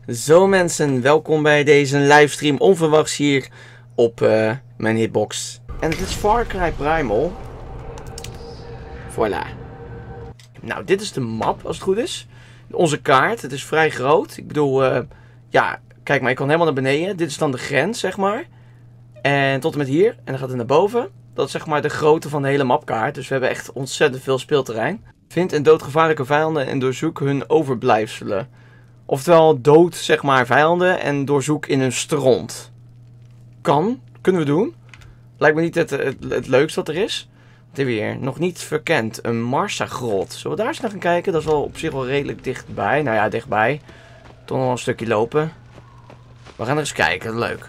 Zo mensen, welkom bij deze livestream onverwachts hier op mijn hitbox. En het is Far Cry Primal. Voilà. Nou, dit is de map als het goed is. Onze kaart, het is vrij groot. Ik bedoel, ja, kijk maar, ik kan helemaal naar beneden. Dit is dan de grens, zeg maar. En tot en met hier. En dan gaat het naar boven. Dat is zeg maar de grootte van de hele mapkaart. Dus we hebben echt ontzettend veel speelterrein. Vind en doodgevaarlijke vijanden en doorzoek hun overblijfselen. Oftewel dood, zeg maar, vijanden en doorzoek in hun stront. Kunnen we doen. Lijkt me niet het leukste wat er is. Wat hebben we hier? Nog niet verkend. Een Marsa-grot. Zullen we daar eens naar gaan kijken? Dat is wel op zich wel redelijk dichtbij. Nou ja, dichtbij. Toch nog een stukje lopen. We gaan er eens kijken. Leuk.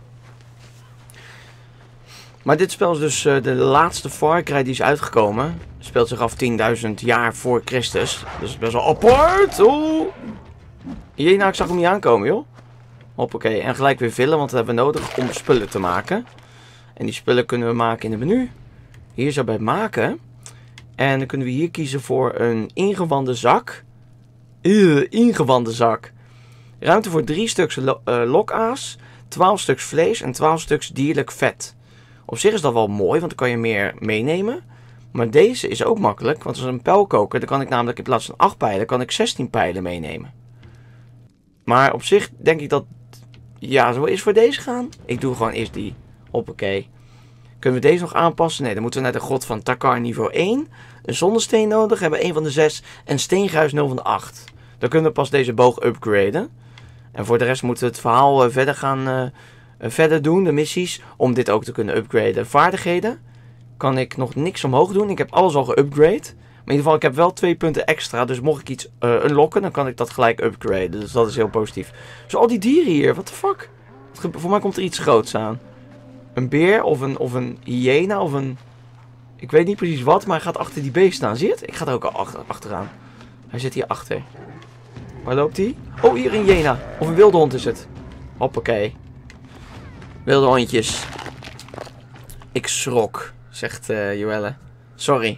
Maar dit spel is dus de laatste Far Cry die is uitgekomen. Het speelt zich af 10.000 jaar voor Christus. Dus best wel apart. Oeh. Nou, ik zag hem niet aankomen, joh. Hoppakee. En gelijk weer vullen, want dat hebben we nodig om spullen te maken. En die spullen kunnen we maken in het menu. Hier zo bij maken. En dan kunnen we hier kiezen voor een ingewanden zak. Ingewanden zak. Ruimte voor 3 stuks lokaas, 12 stuks vlees en 12 stuks dierlijk vet. Op zich is dat wel mooi, want dan kan je meer meenemen. Maar deze is ook makkelijk, want als een pijlkoker, dan kan ik namelijk in plaats van 8 pijlen, kan ik 16 pijlen meenemen. Maar op zich denk ik dat, ja, zo is voor deze gaan. Ik doe gewoon eerst die. Hoppakee. Kunnen we deze nog aanpassen? Nee, dan moeten we naar de grot van Takar niveau 1. Een zonnesteen nodig, hebben we 1 van de 6 en steengruis 0 van de 8. Dan kunnen we pas deze boog upgraden. En voor de rest moeten we het verhaal verder doen, de missies, om dit ook te kunnen upgraden. Vaardigheden kan ik nog niks omhoog doen. Ik heb alles al geupgrade. Maar in ieder geval, ik heb wel 2 punten extra. Dus mocht ik iets unlocken, dan kan ik dat gelijk upgraden. Dus dat is heel positief. Zo, al die dieren hier. What the fuck? Voor mij komt er iets groots aan. Een beer of een hyena of een... Ik weet niet precies wat, maar hij gaat achter die beest staan. Zie je het? Ik ga er ook al achteraan. Hij zit hier achter. Waar loopt hij? Oh, hier een hyena. Of een wilde hond is het. Hoppakee. Wilde hondjes. Ik schrok, zegt Joelle. Sorry.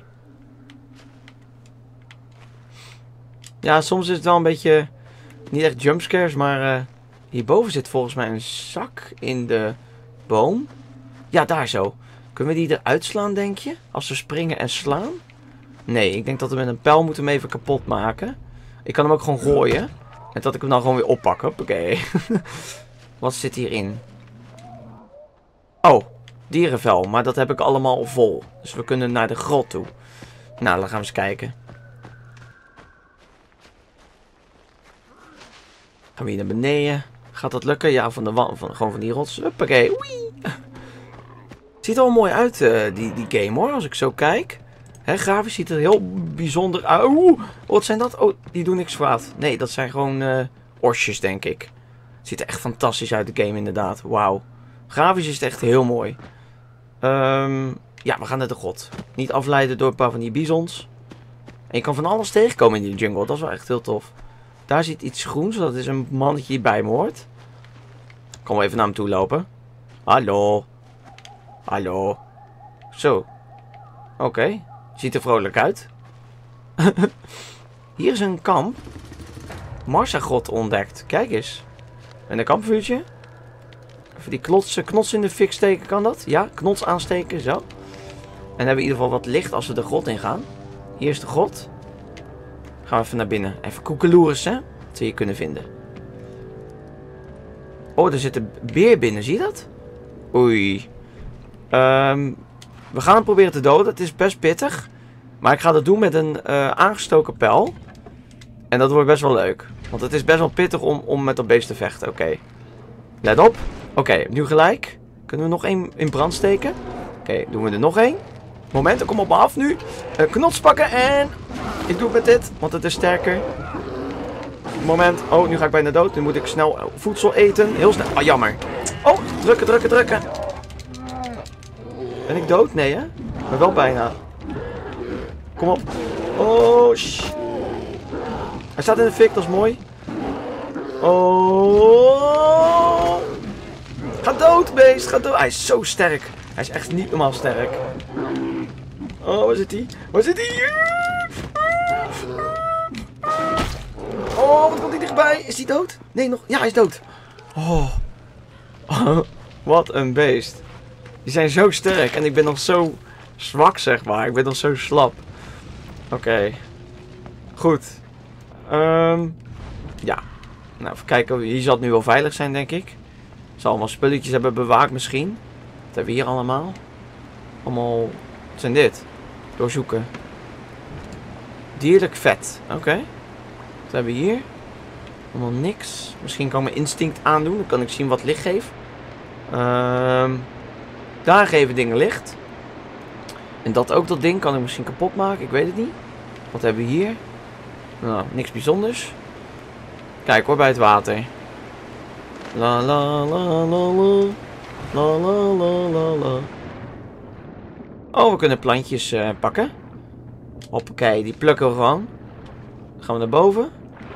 Ja, soms is het wel een beetje... Niet echt jumpscares, maar... hierboven zit volgens mij een zak in de boom. Ja, daar zo. Kunnen we die eruit slaan, denk je? Als we springen en slaan? Nee, ik denk dat we met een pijl moeten hem even kapot maken. Ik kan hem ook gewoon gooien. En dat ik hem dan gewoon weer oppak. Oké. Wat zit hierin? Oh, dierenvel. Maar dat heb ik allemaal vol. Dus we kunnen naar de grot toe. Nou, dan gaan we eens kijken. Gaan we hier naar beneden. Gaat dat lukken? Ja, van de gewoon van die rots. Hoppakee. Oei. Ziet er wel mooi uit, die game hoor. Als ik zo kijk. Hè, grafisch ziet er heel bijzonder uit. Oeh, wat zijn dat? Oh, die doen niks kwaad. Nee, dat zijn gewoon orsjes, denk ik. Ziet er echt fantastisch uit, de game inderdaad. Wauw. Grafisch is het echt heel mooi. Ja, we gaan naar de grot. Niet afleiden door een paar van die bizons. En je kan van alles tegenkomen in die jungle. Dat is wel echt heel tof. Daar zit iets groens. Dat is een mannetje die bij me hoort. Ik kan wel even naar hem toe lopen. Hallo. Hallo. Zo. Oké. Ziet er vrolijk uit. Hier is een kamp. Marsa-grot ontdekt. Kijk eens. En een kampvuurtje. Even die knots in de fik steken. Kan dat? Ja, knots aansteken. Zo. En dan hebben we in ieder geval wat licht als we de grot ingaan. Hier is de grot. Gaan we even naar binnen. Even koekeloeren, hè. Wat we hier kunnen vinden. Oh, er zit een beer binnen. Zie je dat? Oei. We gaan hem proberen te doden. Het is best pittig. Maar ik ga dat doen met een aangestoken pijl. En dat wordt best wel leuk. Want het is best wel pittig om met dat beest te vechten. Oké. Let op. Oké, nu gelijk. Kunnen we nog één in brand steken? Oké, doen we er nog één. Moment, kom op me af nu. Knots pakken en... Ik doe het met dit, want het is sterker. Moment. Oh, nu ga ik bijna dood. Nu moet ik snel voedsel eten. Heel snel. Ah, jammer. Oh, drukken. Ben ik dood? Nee, hè? Maar wel bijna. Kom op. Oh, shh. Hij staat in de fik, dat is mooi. Oh. Ga dood, beest. Ga dood. Hij is zo sterk. Hij is echt niet normaal sterk. Oh, waar zit hij? Waar zit hij? Oh, wat komt hij dichtbij? Is hij dood? Nee, nog. Ja, hij is dood. Oh. Wat een beest. Die zijn zo sterk en ik ben nog zo zwak, zeg maar. Ik ben nog zo slap. Oké. Goed. Ja. Nou, even kijken. Hier zal het nu wel veilig zijn, denk ik. Zal allemaal spulletjes hebben bewaakt misschien. Wat hebben we hier allemaal? Allemaal... Wat zijn dit? Doorzoeken. Dierlijk vet. Oké. Wat hebben we hier? Allemaal niks. Misschien kan ik mijn instinct aandoen. Dan kan ik zien wat licht geeft. Daar geven dingen licht. En dat ding kan ik misschien kapot maken. Ik weet het niet. Wat hebben we hier? Nou, niks bijzonders. Kijk hoor, bij het water. La la la la la. La la la la la. Oh, we kunnen plantjes pakken. Hoppakee, die plukken we gewoon. Dan gaan we naar boven.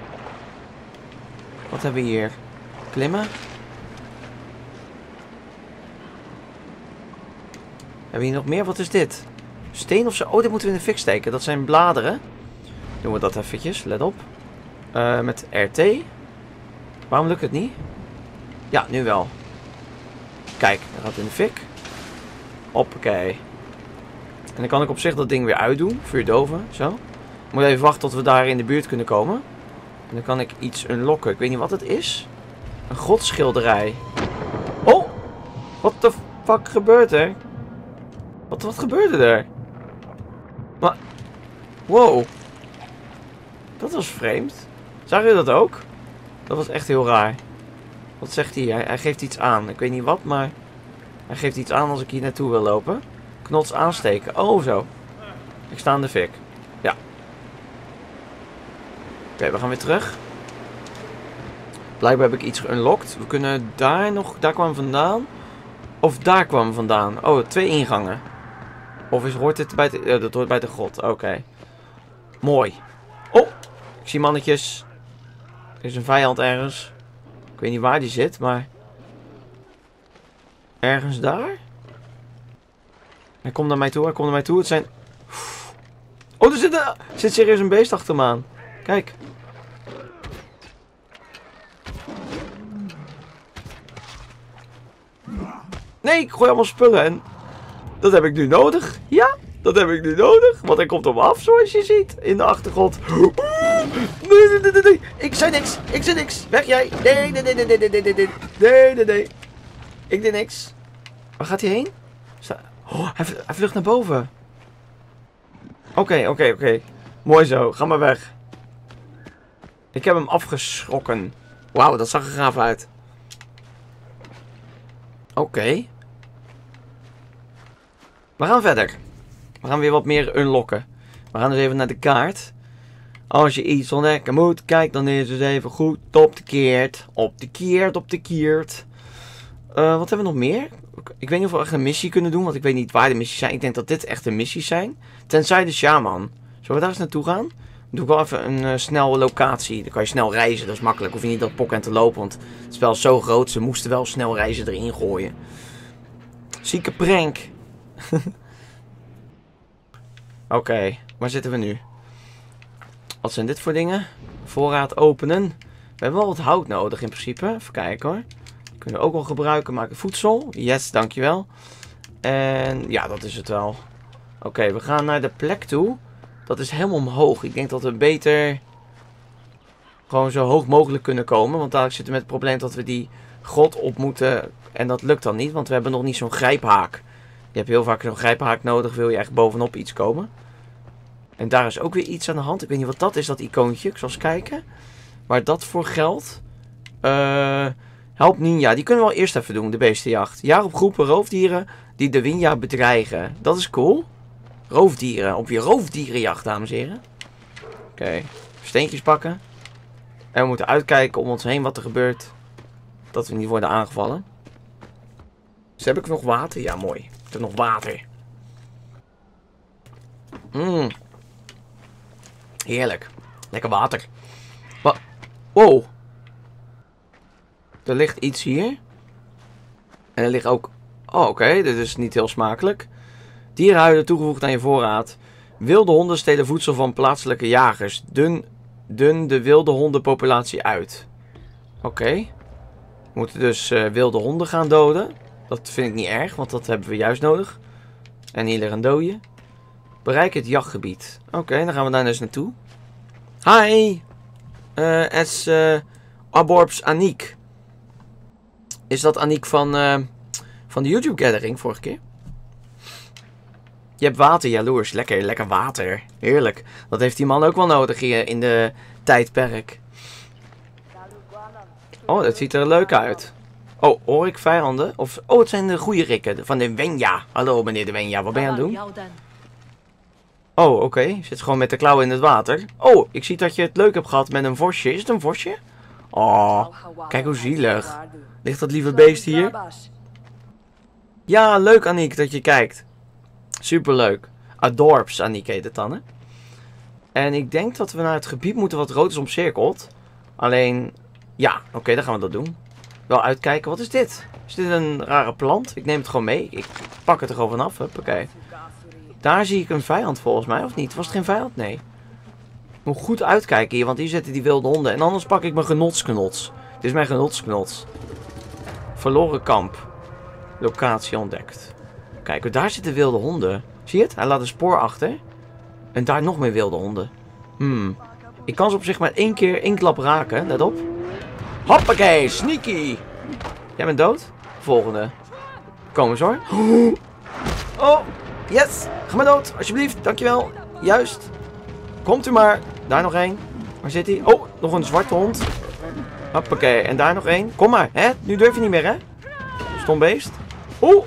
Wat hebben we hier? Klimmen. Hebben we hier nog meer? Wat is dit? Steen of zo? Oh, dit moeten we in de fik steken. Dat zijn bladeren. Doen we dat eventjes. Let op. Met RT. Waarom lukt het niet? Ja, nu wel. Kijk, dat gaat in de fik. Hoppakee. En dan kan ik op zich dat ding weer uitdoen. Vuurdoven. Zo. Ik moet even wachten tot we daar in de buurt kunnen komen. En dan kan ik iets unlocken. Ik weet niet wat het is. Een godschilderij. Oh! Wat de fuck gebeurt er? Wat gebeurde er? Maar... Wow. Dat was vreemd. Zag je dat ook? Dat was echt heel raar. Wat zegt hij? Hij geeft iets aan. Ik weet niet wat, maar... Hij geeft iets aan als ik hier naartoe wil lopen. Knots aansteken. Oh, zo. Ik sta in de fik. Ja. Oké, we gaan weer terug. Blijkbaar heb ik iets geunlocked. We kunnen daar nog... Daar kwamen we vandaan. Of daar kwamen we vandaan. Oh, 2 ingangen. Of hoort dit bij de... dat hoort bij de grot. Oké. Mooi. Oh! Ik zie mannetjes. Er is een vijand ergens. Ik weet niet waar die zit, maar... Ergens daar? Hij komt naar mij toe, hij komt naar mij toe. Het zijn... Oh, er zit serieus een beest achter me aan. Kijk. Nee, ik gooi allemaal spullen en... Dat heb ik nu nodig. Ja, dat heb ik nu nodig. Want hij komt op me af, zoals je ziet. In de achtergrond. Nee. Ik zei niks. Weg jij. Nee. Ik deed niks. Waar gaat hij heen? Oh, hij vlucht naar boven. Oké. Mooi zo. Ga maar weg. Ik heb hem afgeschrokken. Wauw, dat zag er gaaf uit. Oké. We gaan verder. We gaan weer wat meer unlocken. We gaan dus even naar de kaart. Als je iets ontdekken moet, kijk dan eens eens even goed op de keert. Op de keert. Wat hebben we nog meer? Ik weet niet of we echt een missie kunnen doen, want ik weet niet waar de missies zijn. Ik denk dat dit echt de missies zijn. Tenzij de shaman. Zullen we daar eens naartoe gaan? Dan doe ik wel even een snelle locatie. Dan kan je snel reizen, dat is makkelijk. Hoef je niet dat pokken te lopen, want het spel is zo groot. Ze moesten wel snel reizen erin gooien. Zieke prank. Oké, waar zitten we nu? Wat zijn dit voor dingen? Voorraad openen. We hebben wel wat hout nodig in principe. Even kijken hoor. Kunnen we ook wel gebruiken. Maken voedsel. Yes, dankjewel. En ja, dat is het wel. Oké, we gaan naar de plek toe. Dat is helemaal omhoog. Ik denk dat we beter gewoon zo hoog mogelijk kunnen komen. Want dadelijk zitten we met het probleem dat we die grot op moeten. En dat lukt dan niet, want we hebben nog niet zo'n grijphaak. Je hebt heel vaak zo'n grijphaak nodig, wil je echt bovenop iets komen. En daar is ook weer iets aan de hand. Ik weet niet wat dat is, dat icoontje. Ik zal eens kijken. Waar dat voor geldt. Help Ninja. Die kunnen we wel eerst even doen, de beestenjacht. Jaag op groepen roofdieren die de Winja bedreigen. Dat is cool. Roofdieren. Op je roofdierenjacht, dames en heren. Oké. Steentjes pakken. En we moeten uitkijken om ons heen wat er gebeurt. Dat we niet worden aangevallen. Dus heb ik nog water? Ja, mooi. Ik heb nog water. Heerlijk. Lekker water. Wow. Er ligt iets hier. En er ligt ook... Oh, oké. Dit is niet heel smakelijk. Dierenhuiden toegevoegd aan je voorraad. Wilde honden stelen voedsel van plaatselijke jagers. Dun dun de wilde hondenpopulatie uit. Oké. We moeten dus wilde honden gaan doden. Dat vind ik niet erg, want dat hebben we juist nodig. En hier een dode. Bereik het jachtgebied. Oké, dan gaan we daar dus naartoe. Hi! Aborbs Aniek. Is dat Aniek van de YouTube Gathering vorige keer? Je hebt water, jaloers. Lekker, lekker water. Heerlijk. Dat heeft die man ook wel nodig hier in de tijdperk. Oh, dat ziet er leuk uit. Oh, hoor ik vijanden? Of, oh, het zijn de goede rikken van de Wenja. Hallo meneer de Wenja, wat ben je aan het doen? Oh, oké. Je zit gewoon met de klauwen in het water. Oh, ik zie dat je het leuk hebt gehad met een vosje. Is het een vosje? Oh, kijk hoe zielig. Ligt dat lieve beest hier? Ja, leuk Aniek dat je kijkt. Superleuk. Adorbs Aniek heet het dan, hè? En ik denk dat we naar het gebied moeten wat rood is omcirkeld. Alleen, ja, oké, dan gaan we dat doen. Wel uitkijken. Wat is dit? Is dit een rare plant? Ik neem het gewoon mee. Ik pak het er gewoon vanaf. Oké. Daar zie ik een vijand volgens mij, of niet? Was het geen vijand? Nee. Ik moet goed uitkijken hier, want hier zitten die wilde honden. En anders pak ik mijn genotsknots. Dit is mijn genotsknots. Verloren kamp. Locatie ontdekt. Kijk, daar zitten wilde honden. Zie je het? Hij laat een spoor achter. En daar nog meer wilde honden. Ik kan ze op zich maar één klap raken. Let op. Hoppakee, sneaky. Jij bent dood? Volgende. Kom eens hoor. Oh, yes. Ga maar dood, alsjeblieft. Dankjewel. Juist. Komt u maar. Daar nog één. Waar zit hij? Oh, nog een zwarte hond. Hoppakee. En daar nog één. Kom maar, hè? Nu durf je niet meer, hè? Stom beest. Oeh.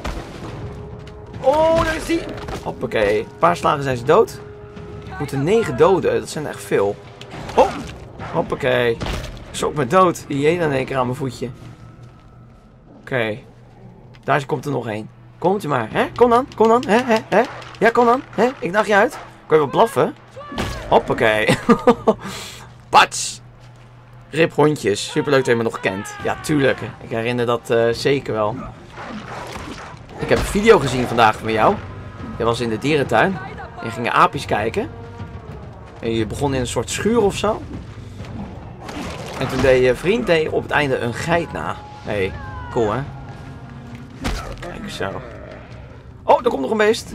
Oh, daar is hij. Hoppakee. Een paar slagen zijn ze dood. We moeten 9 doden. Dat zijn er echt veel. Oh. Hoppakee. Zo, ik ben dood. Die hyena in één keer aan mijn voetje. Oké. Daar komt er nog één. Komt u maar, hè? Kom dan, kom dan, hè? Ja, kom dan, hè? Ik daag je uit. Kan je wel blaffen? Hoppakee. Pats. Rip hondjes. Superleuk dat je me nog kent. Ja, tuurlijk. Ik herinner dat zeker wel. Ik heb een video gezien vandaag van jou. Je was in de dierentuin. En je ging aapjes kijken. En je begon in een soort schuur of zo. En toen deed je vriend op het einde een geit na. Hey, cool hè? Kijk zo. Oh, er komt nog een beest.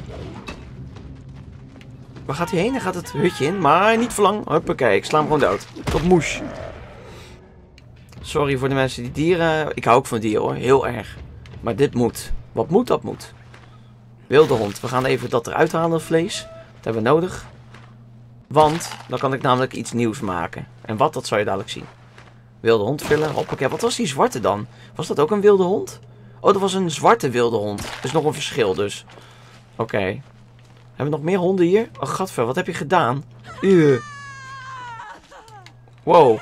Waar gaat hij heen? Hij gaat het hutje in, maar niet voor lang. Huppakee, ik sla hem gewoon dood. Tot moes. Sorry voor de mensen die dieren... Ik hou ook van dieren hoor, heel erg. Maar dit moet. Wat moet, dat moet. Wilde hond. We gaan even dat eruit halen, vlees. Dat hebben we nodig. Want dan kan ik namelijk iets nieuws maken. En wat, dat zal je dadelijk zien. Wilde hond vullen. Hoppakee. Wat was die zwarte dan? Was dat ook een wilde hond? Oh, dat was een zwarte wilde hond. Er is nog een verschil dus. Oké. Hebben we nog meer honden hier? Oh, gadver. Wat heb je gedaan? Wow.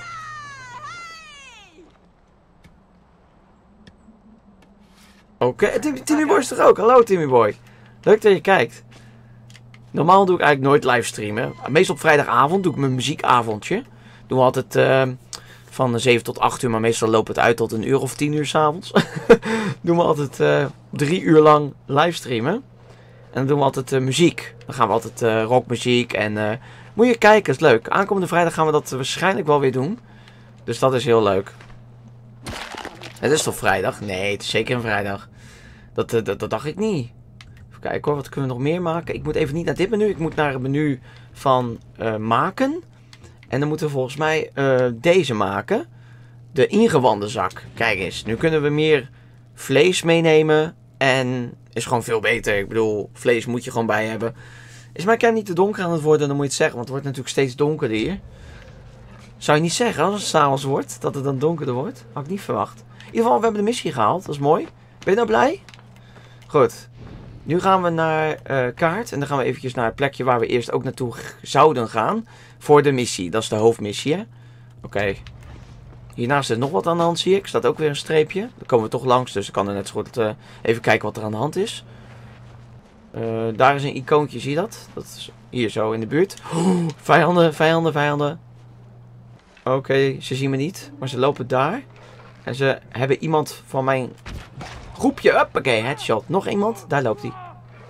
Oké. Timmy Boy is er ook. Hallo Timmy Boy. Leuk dat je kijkt. Normaal doe ik eigenlijk nooit livestreamen. Meestal op vrijdagavond doe ik mijn muziekavondje. Doen we altijd van 7 tot 8 uur. Maar meestal loopt het uit tot een uur of 10 uur 's avonds. Doen we altijd 3 uur lang livestreamen. En dan doen we altijd muziek. Dan gaan we altijd rockmuziek. En moet je kijken, is leuk. Aankomende vrijdag gaan we dat waarschijnlijk wel weer doen. Dus dat is heel leuk. Het is toch vrijdag? Nee, het is zeker een vrijdag. Dat dacht ik niet. Even kijken hoor, wat kunnen we nog meer maken? Ik moet even niet naar dit menu. Ik moet naar het menu van maken. En dan moeten we volgens mij deze maken. De ingewanden zak. Kijk eens, nu kunnen we meer vlees meenemen. En is gewoon veel beter. Ik bedoel, vlees moet je gewoon bij hebben. Is mijn kern niet te donker aan het worden, dan moet je het zeggen. Want het wordt natuurlijk steeds donkerder hier. Zou je niet zeggen als het 's avonds wordt, dat het dan donkerder wordt? Had ik niet verwacht. In ieder geval, we hebben de missie gehaald. Dat is mooi. Ben je nou blij? Goed. Nu gaan we naar kaart. En dan gaan we eventjes naar het plekje waar we eerst ook naartoe zouden gaan. Voor de missie. Dat is de hoofdmissie, hè? Oké. Hiernaast is nog wat aan de hand, zie ik. Staat ook weer een streepje. Dan komen we toch langs, dus ik kan er net zo goed even kijken wat er aan de hand is. Daar is een icoontje, zie je dat? Dat is hier zo in de buurt. Vijanden, vijanden, vijanden. Oké, ze zien me niet, maar ze lopen daar. En ze hebben iemand van mijn groepje. Hoppakee, headshot. Nog iemand, daar loopt hij.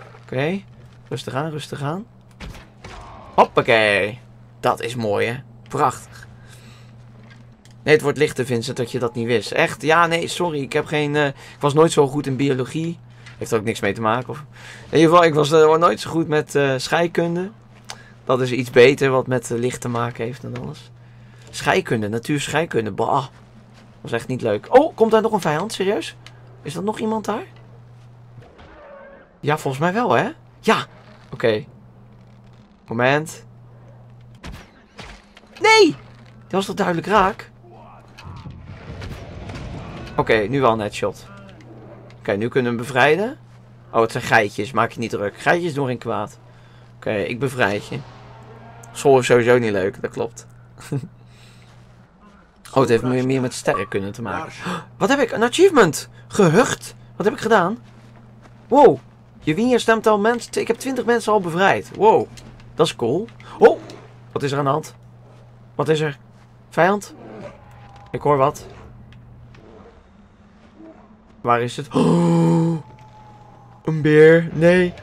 Oké, rustig aan, rustig aan. Hoppakee. Dat is mooi, hè? Prachtig. Nee, het wordt lichter, Vincent, dat je dat niet wist. Echt? Ja, nee, sorry. Ik heb geen... ik was nooit zo goed in biologie. Heeft er ook niks mee te maken. Of... In ieder geval, ik was nooit zo goed met scheikunde. Dat is iets beter wat met licht te maken heeft dan alles. Scheikunde, natuurscheikunde. Bah. Was echt niet leuk. Oh, komt daar nog een vijand? Serieus? Is dat nog iemand daar? Ja, volgens mij wel, hè? Ja. Oké. Moment. Nee! Dat was toch duidelijk raak? Oké, nu wel een headshot. Oké, nu kunnen we hem bevrijden. Oh, het zijn geitjes. Maak je niet druk. Geitjes doen geen kwaad. Oké, ik bevrijd je. School is sowieso niet leuk, dat klopt. Oh, het heeft meer met sterren kunnen te maken. Wat heb ik? Een achievement! Gehucht! Wat heb ik gedaan? Wow! Je wien je stemt al mensen. Ik heb 20 mensen al bevrijd. Wow. Dat is cool. Oh! Wat is er aan de hand? Wat is er? Vijand? Ik hoor wat. Waar is het? Oh, een beer. Nee.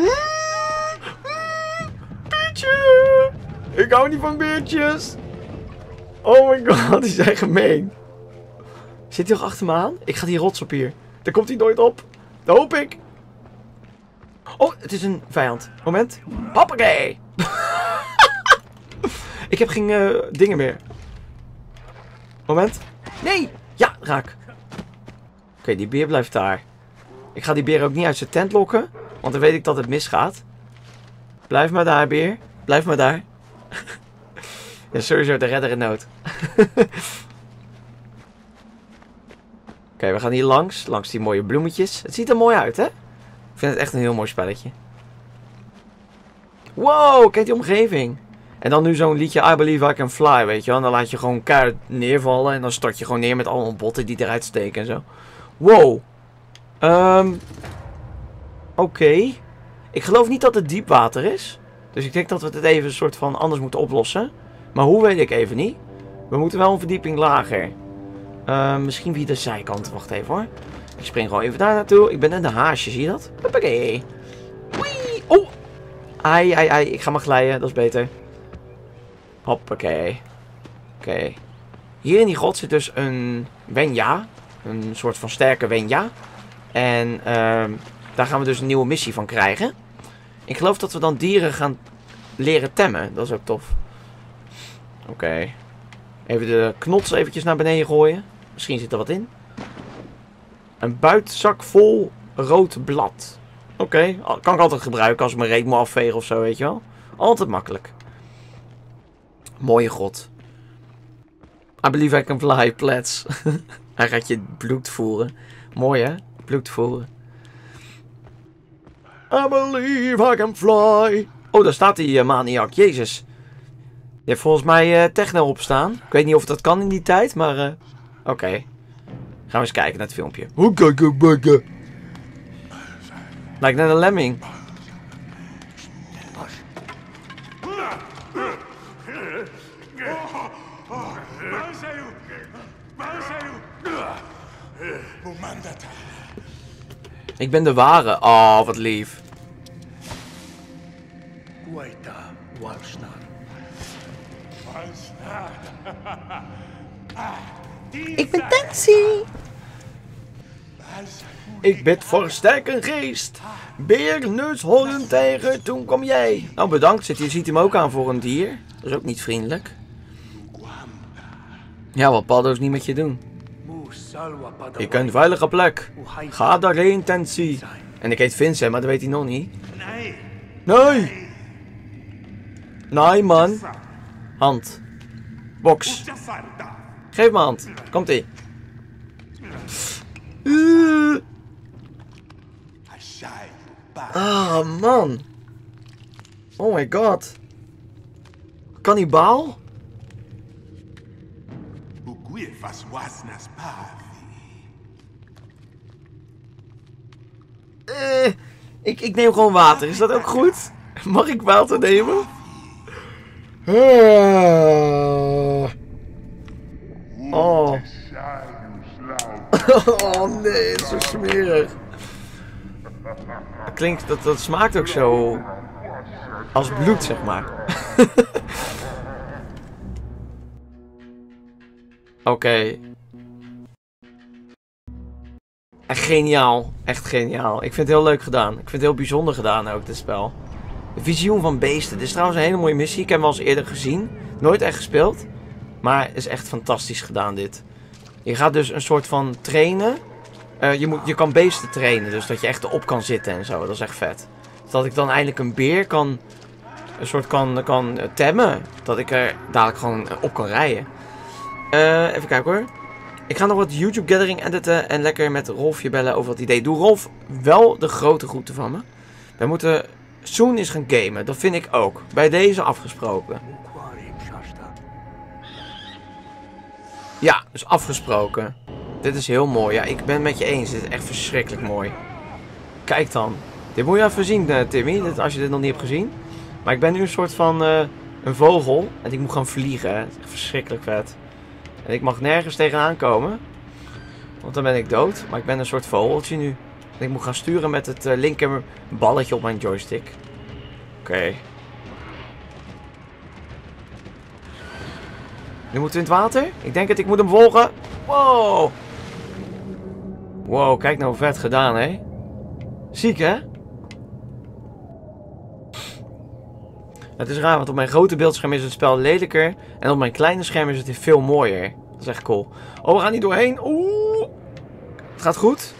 Beertje! Ik hou niet van beertjes. Oh my god, die zijn gemeen. Zit hij nog achter me aan? Ik ga die rots op hier. Daar komt hij nooit op. Dat hoop ik. Oh, het is een vijand. Moment. Hoppakee. Ik heb geen dingen meer. Moment. Nee. Ja, raak. Oké, die beer blijft daar. Ik ga die beer ook niet uit zijn tent lokken. Want dan weet ik dat het misgaat. Blijf maar daar, beer. Blijf maar daar. Ja, sowieso de redder in nood. Oké, we gaan hier langs. Langs die mooie bloemetjes. Het ziet er mooi uit, hè? Ik vind het echt een heel mooi spelletje. Wow, kijk die omgeving. En dan nu zo'n liedje I Believe I Can Fly, weet je wel. En dan laat je gewoon keihard neervallen. En dan stort je gewoon neer met allemaal botten die eruit steken en zo. Wow. Oké. Ik geloof niet dat het diep water is. Dus ik denk dat we het even een soort van anders moeten oplossen. Maar hoe weet ik even niet. We moeten wel een verdieping lager. Misschien via de zijkant. Wacht even hoor. Ik spring gewoon even daar naartoe. Ik ben net een haasje, zie je dat? Hoppakee. Wee. Oh. Ai, ai, ai. Ik ga maar glijden. Dat is beter. Hoppakee. Oké. Hier in die grot zit dus een Wenja. Een soort van sterke Wenja. En daar gaan we dus een nieuwe missie van krijgen. Ik geloof dat we dan dieren gaan leren temmen. Dat is ook tof. Oké. Even de knots eventjes naar beneden gooien. Misschien zit er wat in. Een buitzak vol rood blad. Oké. Kan ik altijd gebruiken als ik mijn reet moet afvegen of zo, weet je wel. Altijd makkelijk. Mooie grot. I believe I can fly, plats. Hij gaat je bloed voeren. Mooi hè? Bloed voeren. I believe I can fly. Oh, daar staat die maniak. Jezus. Die heeft volgens mij techno opstaan. Ik weet niet of dat kan in die tijd, maar... Oké. Gaan we eens kijken naar het filmpje. Lijkt net een lemming. Ik ben de ware. Oh, wat lief. Ik ben Tansy. Ik bid voor sterke geest. Beer, neushoorn, tijger, toen kom jij. Nou, bedankt. Je ziet hem ook aan voor een dier. Dat is ook niet vriendelijk. Ja, wat paddo's niet met je doen. Je kunt een veilige plek. Ga daarheen, Tansy. En ik heet Vincent, maar dat weet hij nog niet. Nee. Nee, man. Hand. Box. Geef me hand. Komt-ie. Ah, man. Oh my god. Kannibaal? Ik neem gewoon water. Is dat ook goed? Mag ik water nemen? Oh. Oh nee, het is zo smerig. Klinkt, dat smaakt ook zo als bloed, zeg maar. Oké. Echt geniaal. Echt geniaal. Ik vind het heel leuk gedaan. Ik vind het heel bijzonder gedaan ook, dit spel. De visioen van beesten. Dit is trouwens een hele mooie missie. Ik heb hem al eens eerder gezien. Nooit echt gespeeld. Maar het is echt fantastisch gedaan, dit. Je gaat dus een soort van trainen. Je kan beesten trainen. Dus dat je echt erop kan zitten en zo. Dat is echt vet. Dus dat ik dan eindelijk een beer kan... Een soort kan temmen. Dat ik er dadelijk gewoon op kan rijden. Even kijken hoor. Ik ga nog wat YouTube gathering editen. En lekker met Rolfje bellen over wat idee. Doe Rolf wel de grote groeten van me. Wij moeten soon eens gaan gamen. Dat vind ik ook. Bij deze afgesproken. Ja, dus afgesproken. Dit is heel mooi. Ja, ik ben het met je eens. Dit is echt verschrikkelijk mooi. Kijk dan. Dit moet je even zien, Timmy. Als je dit nog niet hebt gezien. Maar ik ben nu een soort van een vogel. En ik moet gaan vliegen. Het is echt verschrikkelijk vet. En ik mag nergens tegenaan komen. Want dan ben ik dood. Maar ik ben een soort vogeltje nu. En ik moet gaan sturen met het linker balletje op mijn joystick. Oké. Nu moeten we in het water. Ik denk het, ik moet hem volgen. Wow. Wow, kijk nou vet gedaan, hè. Ziek, hè? Het is raar, want op mijn grote beeldscherm is het spel lelijker. En op mijn kleine scherm is het veel mooier. Dat is echt cool. Oh, we gaan niet doorheen. Oeh. Het gaat goed.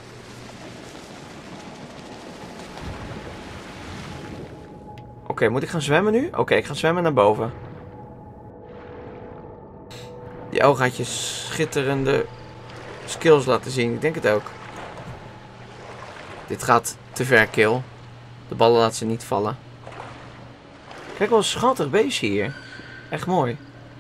Oké, moet ik gaan zwemmen nu? Oké, ik ga zwemmen naar boven. Die oog gaat je schitterende skills laten zien. Ik denk het ook. Dit gaat te ver, kill. De ballen laten ze niet vallen. Kijk, wel een schattig beestje hier. Echt mooi.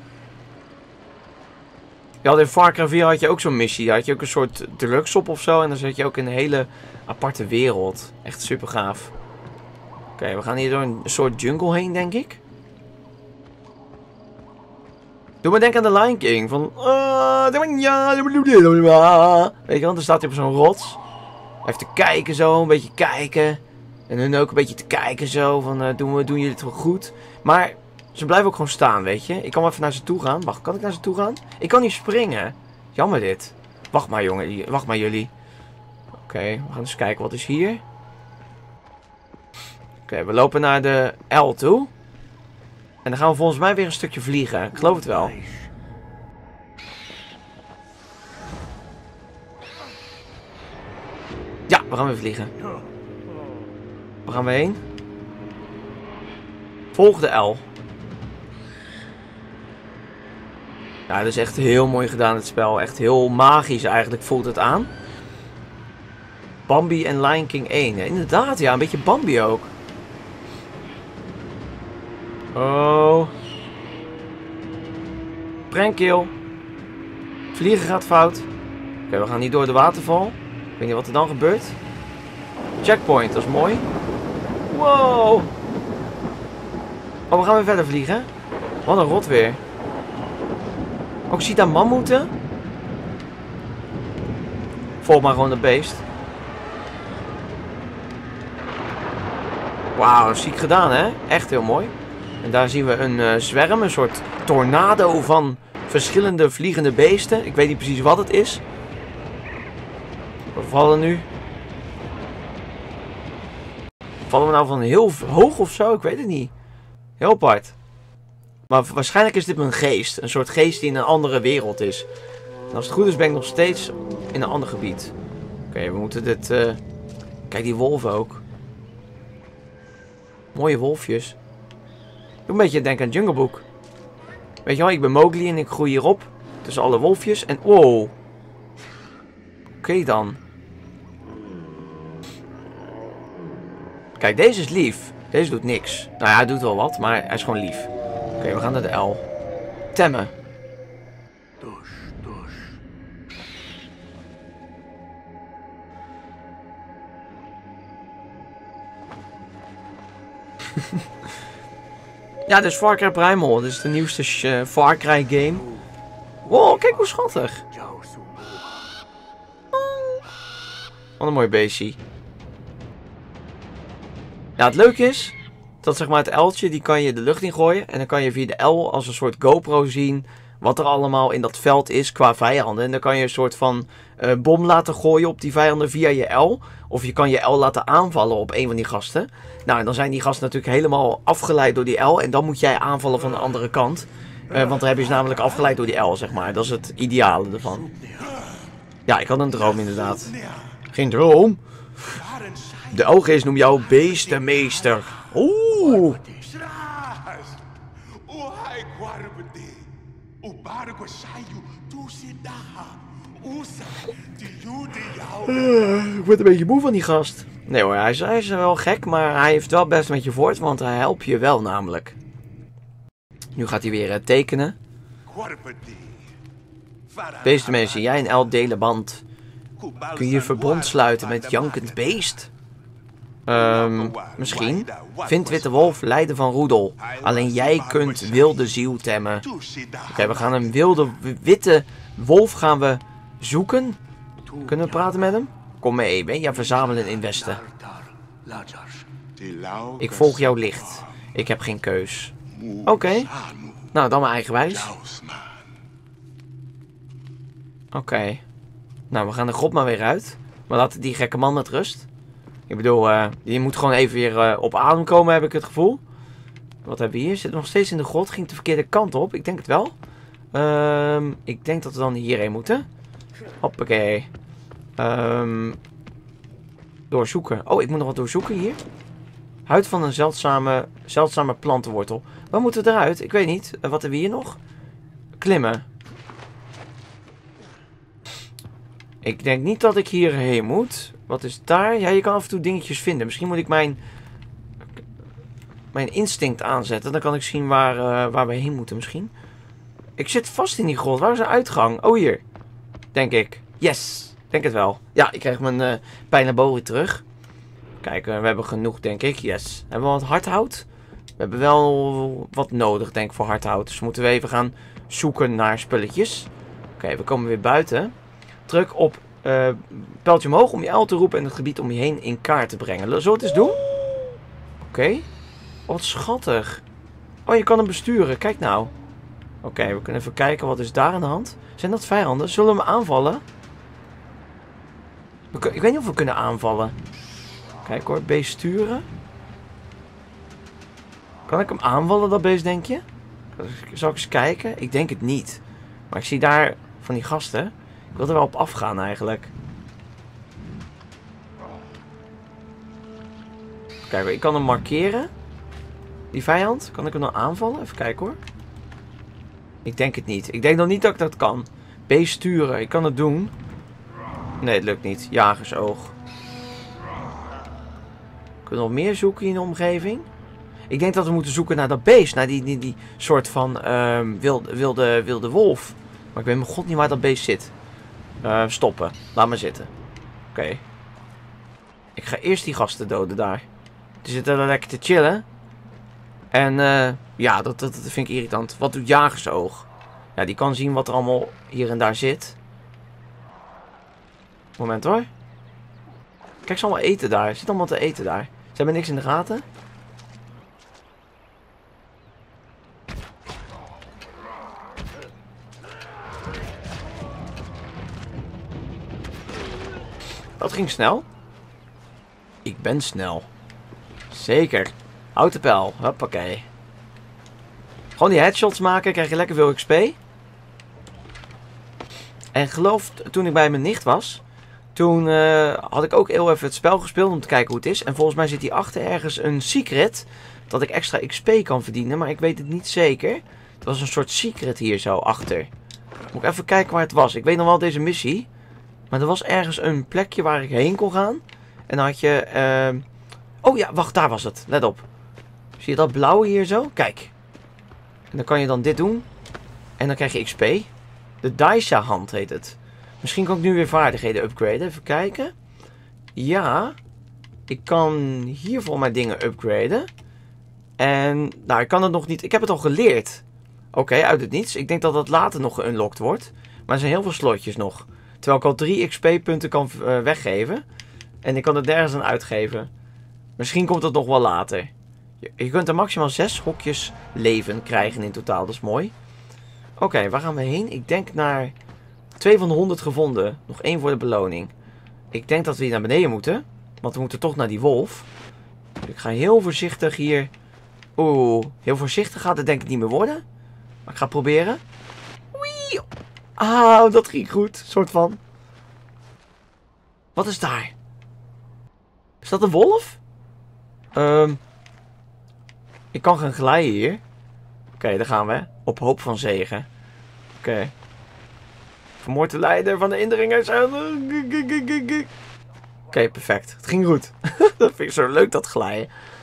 Ja, in Far Cry 4 had je ook zo'n missie. Daar had je ook een soort drugs op of zo. En dan zat je ook in een hele aparte wereld. Echt super gaaf. Oké, we gaan hier door een soort jungle heen, denk ik. Doe me denken aan de Lion King. Van... Weet je, want dan staat hij op zo'n rots. Hij heeft te kijken zo, een beetje kijken. En hun ook een beetje te kijken zo. Van, doen jullie het wel goed? Maar ze blijven ook gewoon staan, weet je. Ik kan wel even naar ze toe gaan. Wacht, kan ik naar ze toe gaan? Ik kan niet springen. Jammer dit. Wacht maar, jongen. Wacht maar, jullie. Oké, we gaan eens kijken. Wat is hier? Oké, we lopen naar de L toe. En dan gaan we volgens mij weer een stukje vliegen. Ik geloof het wel. Ja, we gaan weer vliegen. Waar gaan we heen? Volg de L. Ja, dat is echt heel mooi gedaan, het spel. Echt heel magisch eigenlijk voelt het aan. Bambi en Lion King 1. Ja, inderdaad, ja, een beetje Bambi ook. Oh. Prankkill. Vliegen gaat fout. Oké, we gaan niet door de waterval. Ik weet niet wat er dan gebeurt. Checkpoint, dat is mooi. Wow. Oh, we gaan weer verder vliegen. Wat een rot weer. Oh, ik zie daar mammoeten. Volg maar gewoon de beest. Wauw, ziek gedaan, hè? Echt heel mooi. En daar zien we een zwerm, een soort tornado van verschillende vliegende beesten. Ik weet niet precies wat het is. We vallen nu. Vallen we nou van heel hoog of zo? Ik weet het niet. Heel apart. Maar waarschijnlijk is dit een geest. Een soort geest die in een andere wereld is. En als het goed is ben ik nog steeds in een ander gebied. Oké, we moeten dit... Kijk, die wolven ook. Mooie wolfjes. Doe een beetje denken aan Jungle Book. Weet je wel, ik ben Mowgli en ik groei hierop. Tussen alle wolfjes. En wow. Oké dan. Kijk, deze is lief. Deze doet niks. Nou ja, hij doet wel wat, maar hij is gewoon lief. Oké, we gaan naar de L. Temmen. Ja, dit is Far Cry Primal. Dit is de nieuwste Far Cry game. Wow, kijk hoe schattig. Wat een mooi beestje. Ja, het leuke is dat zeg maar het L'tje, die kan je de lucht in gooien. En dan kan je via de L als een soort GoPro zien wat er allemaal in dat veld is qua vijanden. En dan kan je een soort van bom laten gooien op die vijanden via je L. Of je kan je L laten aanvallen op een van die gasten. Nou, en dan zijn die gasten natuurlijk helemaal afgeleid door die L. En dan moet jij aanvallen van de andere kant. Want dan heb je ze namelijk afgeleid door die L, zeg maar. Dat is het ideale ervan. Ja, ik had een droom inderdaad. Geen droom. De ooggeest noemt jou beestenmeester. Oeh. Ik word een beetje moe van die gast. Nee hoor, hij is wel gek, maar hij heeft wel best met je voort, want hij helpt je wel namelijk. Nu gaat hij weer tekenen. Beestenmeester, jij en L delen band. Kun je verbond sluiten met jankend beest? Misschien. Vind witte wolf, leider van roedel. Alleen jij kunt wilde ziel temmen. Oké, we gaan een witte wolf gaan we zoeken. Kunnen we praten met hem? Kom mee, ben je verzamelen in Westen. Ik volg jouw licht. Ik heb geen keus. Oké. Nou, dan maar eigenwijs. Oké. Nou, we gaan de grot maar weer uit. Maar laten die gekke man met rust. Ik bedoel, je moet gewoon even weer op adem komen, heb ik het gevoel. Wat hebben we hier? Zit nog steeds in de grot. Ging de verkeerde kant op. Ik denk het wel. Ik denk dat we dan hierheen moeten. Hoppakee. Doorzoeken. Oh, ik moet nog wat doorzoeken hier. Huid van een zeldzame plantenwortel. Waar moeten we eruit? Ik weet niet. Wat hebben we hier nog? Klimmen. Ik denk niet dat ik hierheen moet. Wat is daar? Ja, je kan af en toe dingetjes vinden. Misschien moet ik mijn instinct aanzetten. Dan kan ik zien waar we heen moeten misschien. Ik zit vast in die grot. Waar is een uitgang? Oh, hier. Denk ik. Yes. Denk het wel. Ja, ik krijg mijn pijnabolie terug. Kijk, we hebben genoeg, denk ik. Yes. Hebben we wat hardhout? We hebben wel wat nodig, denk ik, voor hardhout. Dus moeten we even gaan zoeken naar spulletjes. Oké, we komen weer buiten. Druk op pijltje omhoog om je L te roepen en het gebied om je heen in kaart te brengen. Zullen we het eens doen? Oké. Wat schattig. Oh, je kan hem besturen. Kijk nou. Oké, we kunnen even kijken. Wat is daar aan de hand? Zijn dat vijanden? Zullen we hem aanvallen? Ik weet niet of we kunnen aanvallen. Kijk hoor, beest sturen. Kan ik hem aanvallen, dat beest, denk je? Zal ik eens kijken? Ik denk het niet. Maar ik zie daar van die gasten. Ik wil er wel op afgaan eigenlijk. Kijk, ik kan hem markeren. Die vijand. Kan ik hem nou aanvallen? Even kijken hoor. Ik denk het niet. Ik denk nog niet dat ik dat kan. Beest sturen. Ik kan het doen. Nee, het lukt niet. Jagersoog. Kunnen we nog meer zoeken in de omgeving? Ik denk dat we moeten zoeken naar dat beest. Naar die soort van wilde wolf. Maar ik weet mijn god niet waar dat beest zit. Stoppen. Laat maar zitten. Oké. Ik ga eerst die gasten doden daar. Die zitten daar lekker te chillen. En ja, dat vind ik irritant. Wat doet jagersoog? Ja, die kan zien wat er allemaal hier en daar zit. Moment hoor. Kijk, ze allemaal eten daar. Er zit allemaal te eten daar. Ze hebben niks in de gaten. Dat ging snel. Ik ben snel. Zeker. Houten pijl. Hoppakee. Gewoon die headshots maken. Krijg je lekker veel XP. En geloof, toen ik bij mijn nicht was. Toen had ik ook heel even het spel gespeeld om te kijken hoe het is. En volgens mij zit hierachter ergens een secret. Dat ik extra XP kan verdienen. Maar ik weet het niet zeker. Het was een soort secret hier zo achter. Moet ik even kijken waar het was. Ik weet nog wel deze missie. Maar er was ergens een plekje waar ik heen kon gaan. En dan had je... Oh ja, wacht, daar was het. Let op. Zie je dat blauwe hier zo? Kijk. En dan kan je dan dit doen. En dan krijg je XP. De Daisha hand heet het. Misschien kan ik nu weer vaardigheden upgraden. Even kijken. Ja. Ik kan hier voor mijn dingen upgraden. En nou, ik kan het nog niet. Ik heb het al geleerd. Oké, uit het niets. Ik denk dat dat later nog geunlocked wordt. Maar er zijn heel veel slotjes nog. Terwijl ik al 3 XP-punten kan weggeven. En ik kan het nergens aan uitgeven. Misschien komt het nog wel later. Je kunt er maximaal 6 hokjes leven krijgen in totaal. Dat is mooi. Oké, waar gaan we heen? Ik denk naar 2 van de 100 gevonden. Nog 1 voor de beloning. Ik denk dat we hier naar beneden moeten. Want we moeten toch naar die wolf. Ik ga heel voorzichtig hier... Oeh, heel voorzichtig gaat het denk ik niet meer worden. Maar ik ga proberen. Wee! Ah, dat ging goed. Soort van. Wat is daar? Is dat een wolf? Ik kan gaan glijden hier. Oké, daar gaan we. Op hoop van zegen. Oké. Vermoord de leider van de indringers. Oké, perfect. Het ging goed. Dat vind ik zo leuk, dat glijden.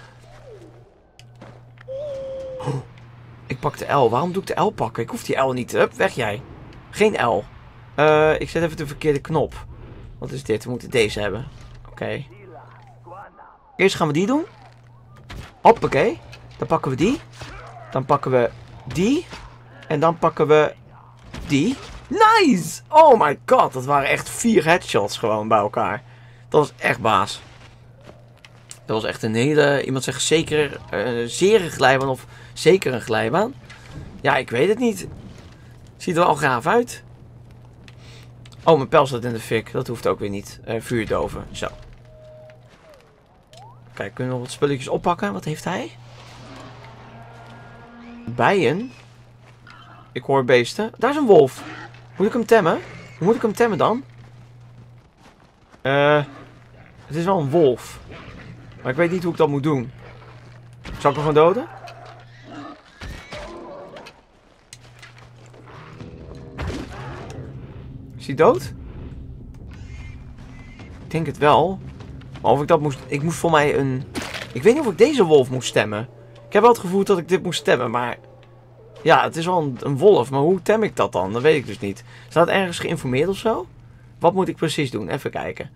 Oh, ik pak de L. Waarom doe ik de L pakken? Ik hoef die L niet. Hup, weg jij. Geen L. Ik zet even de verkeerde knop. Wat is dit? We moeten deze hebben. Oké. Eerst gaan we die doen. Hoppakee. Dan pakken we die. Dan pakken we die. En dan pakken we die. Nice! Oh my god, dat waren echt 4 headshots gewoon bij elkaar. Dat was echt baas. Dat was echt een hele, iemand zegt zeker, zere glijbaan of zeker een glijbaan. Ja, ik weet het niet. Ziet er wel gaaf uit. Oh, mijn pijl staat in de fik. Dat hoeft ook weer niet. Vuurdoven. Zo. Kijk, kunnen we nog wat spulletjes oppakken? Wat heeft hij? Bijen? Ik hoor beesten. Daar is een wolf. Moet ik hem temmen? Hoe moet ik hem temmen dan? Het is wel een wolf. Maar ik weet niet hoe ik dat moet doen. Zal ik hem gewoon doden? Is hij dood? Ik denk het wel. Maar of ik dat moest... Ik moest voor mij een... Ik weet niet of ik deze wolf moest stemmen. Ik heb wel het gevoel dat ik dit moest stemmen, maar... Ja, het is wel een wolf, maar hoe tem ik dat dan? Dat weet ik dus niet. Staat het ergens geïnformeerd of zo? Wat moet ik precies doen? Even kijken.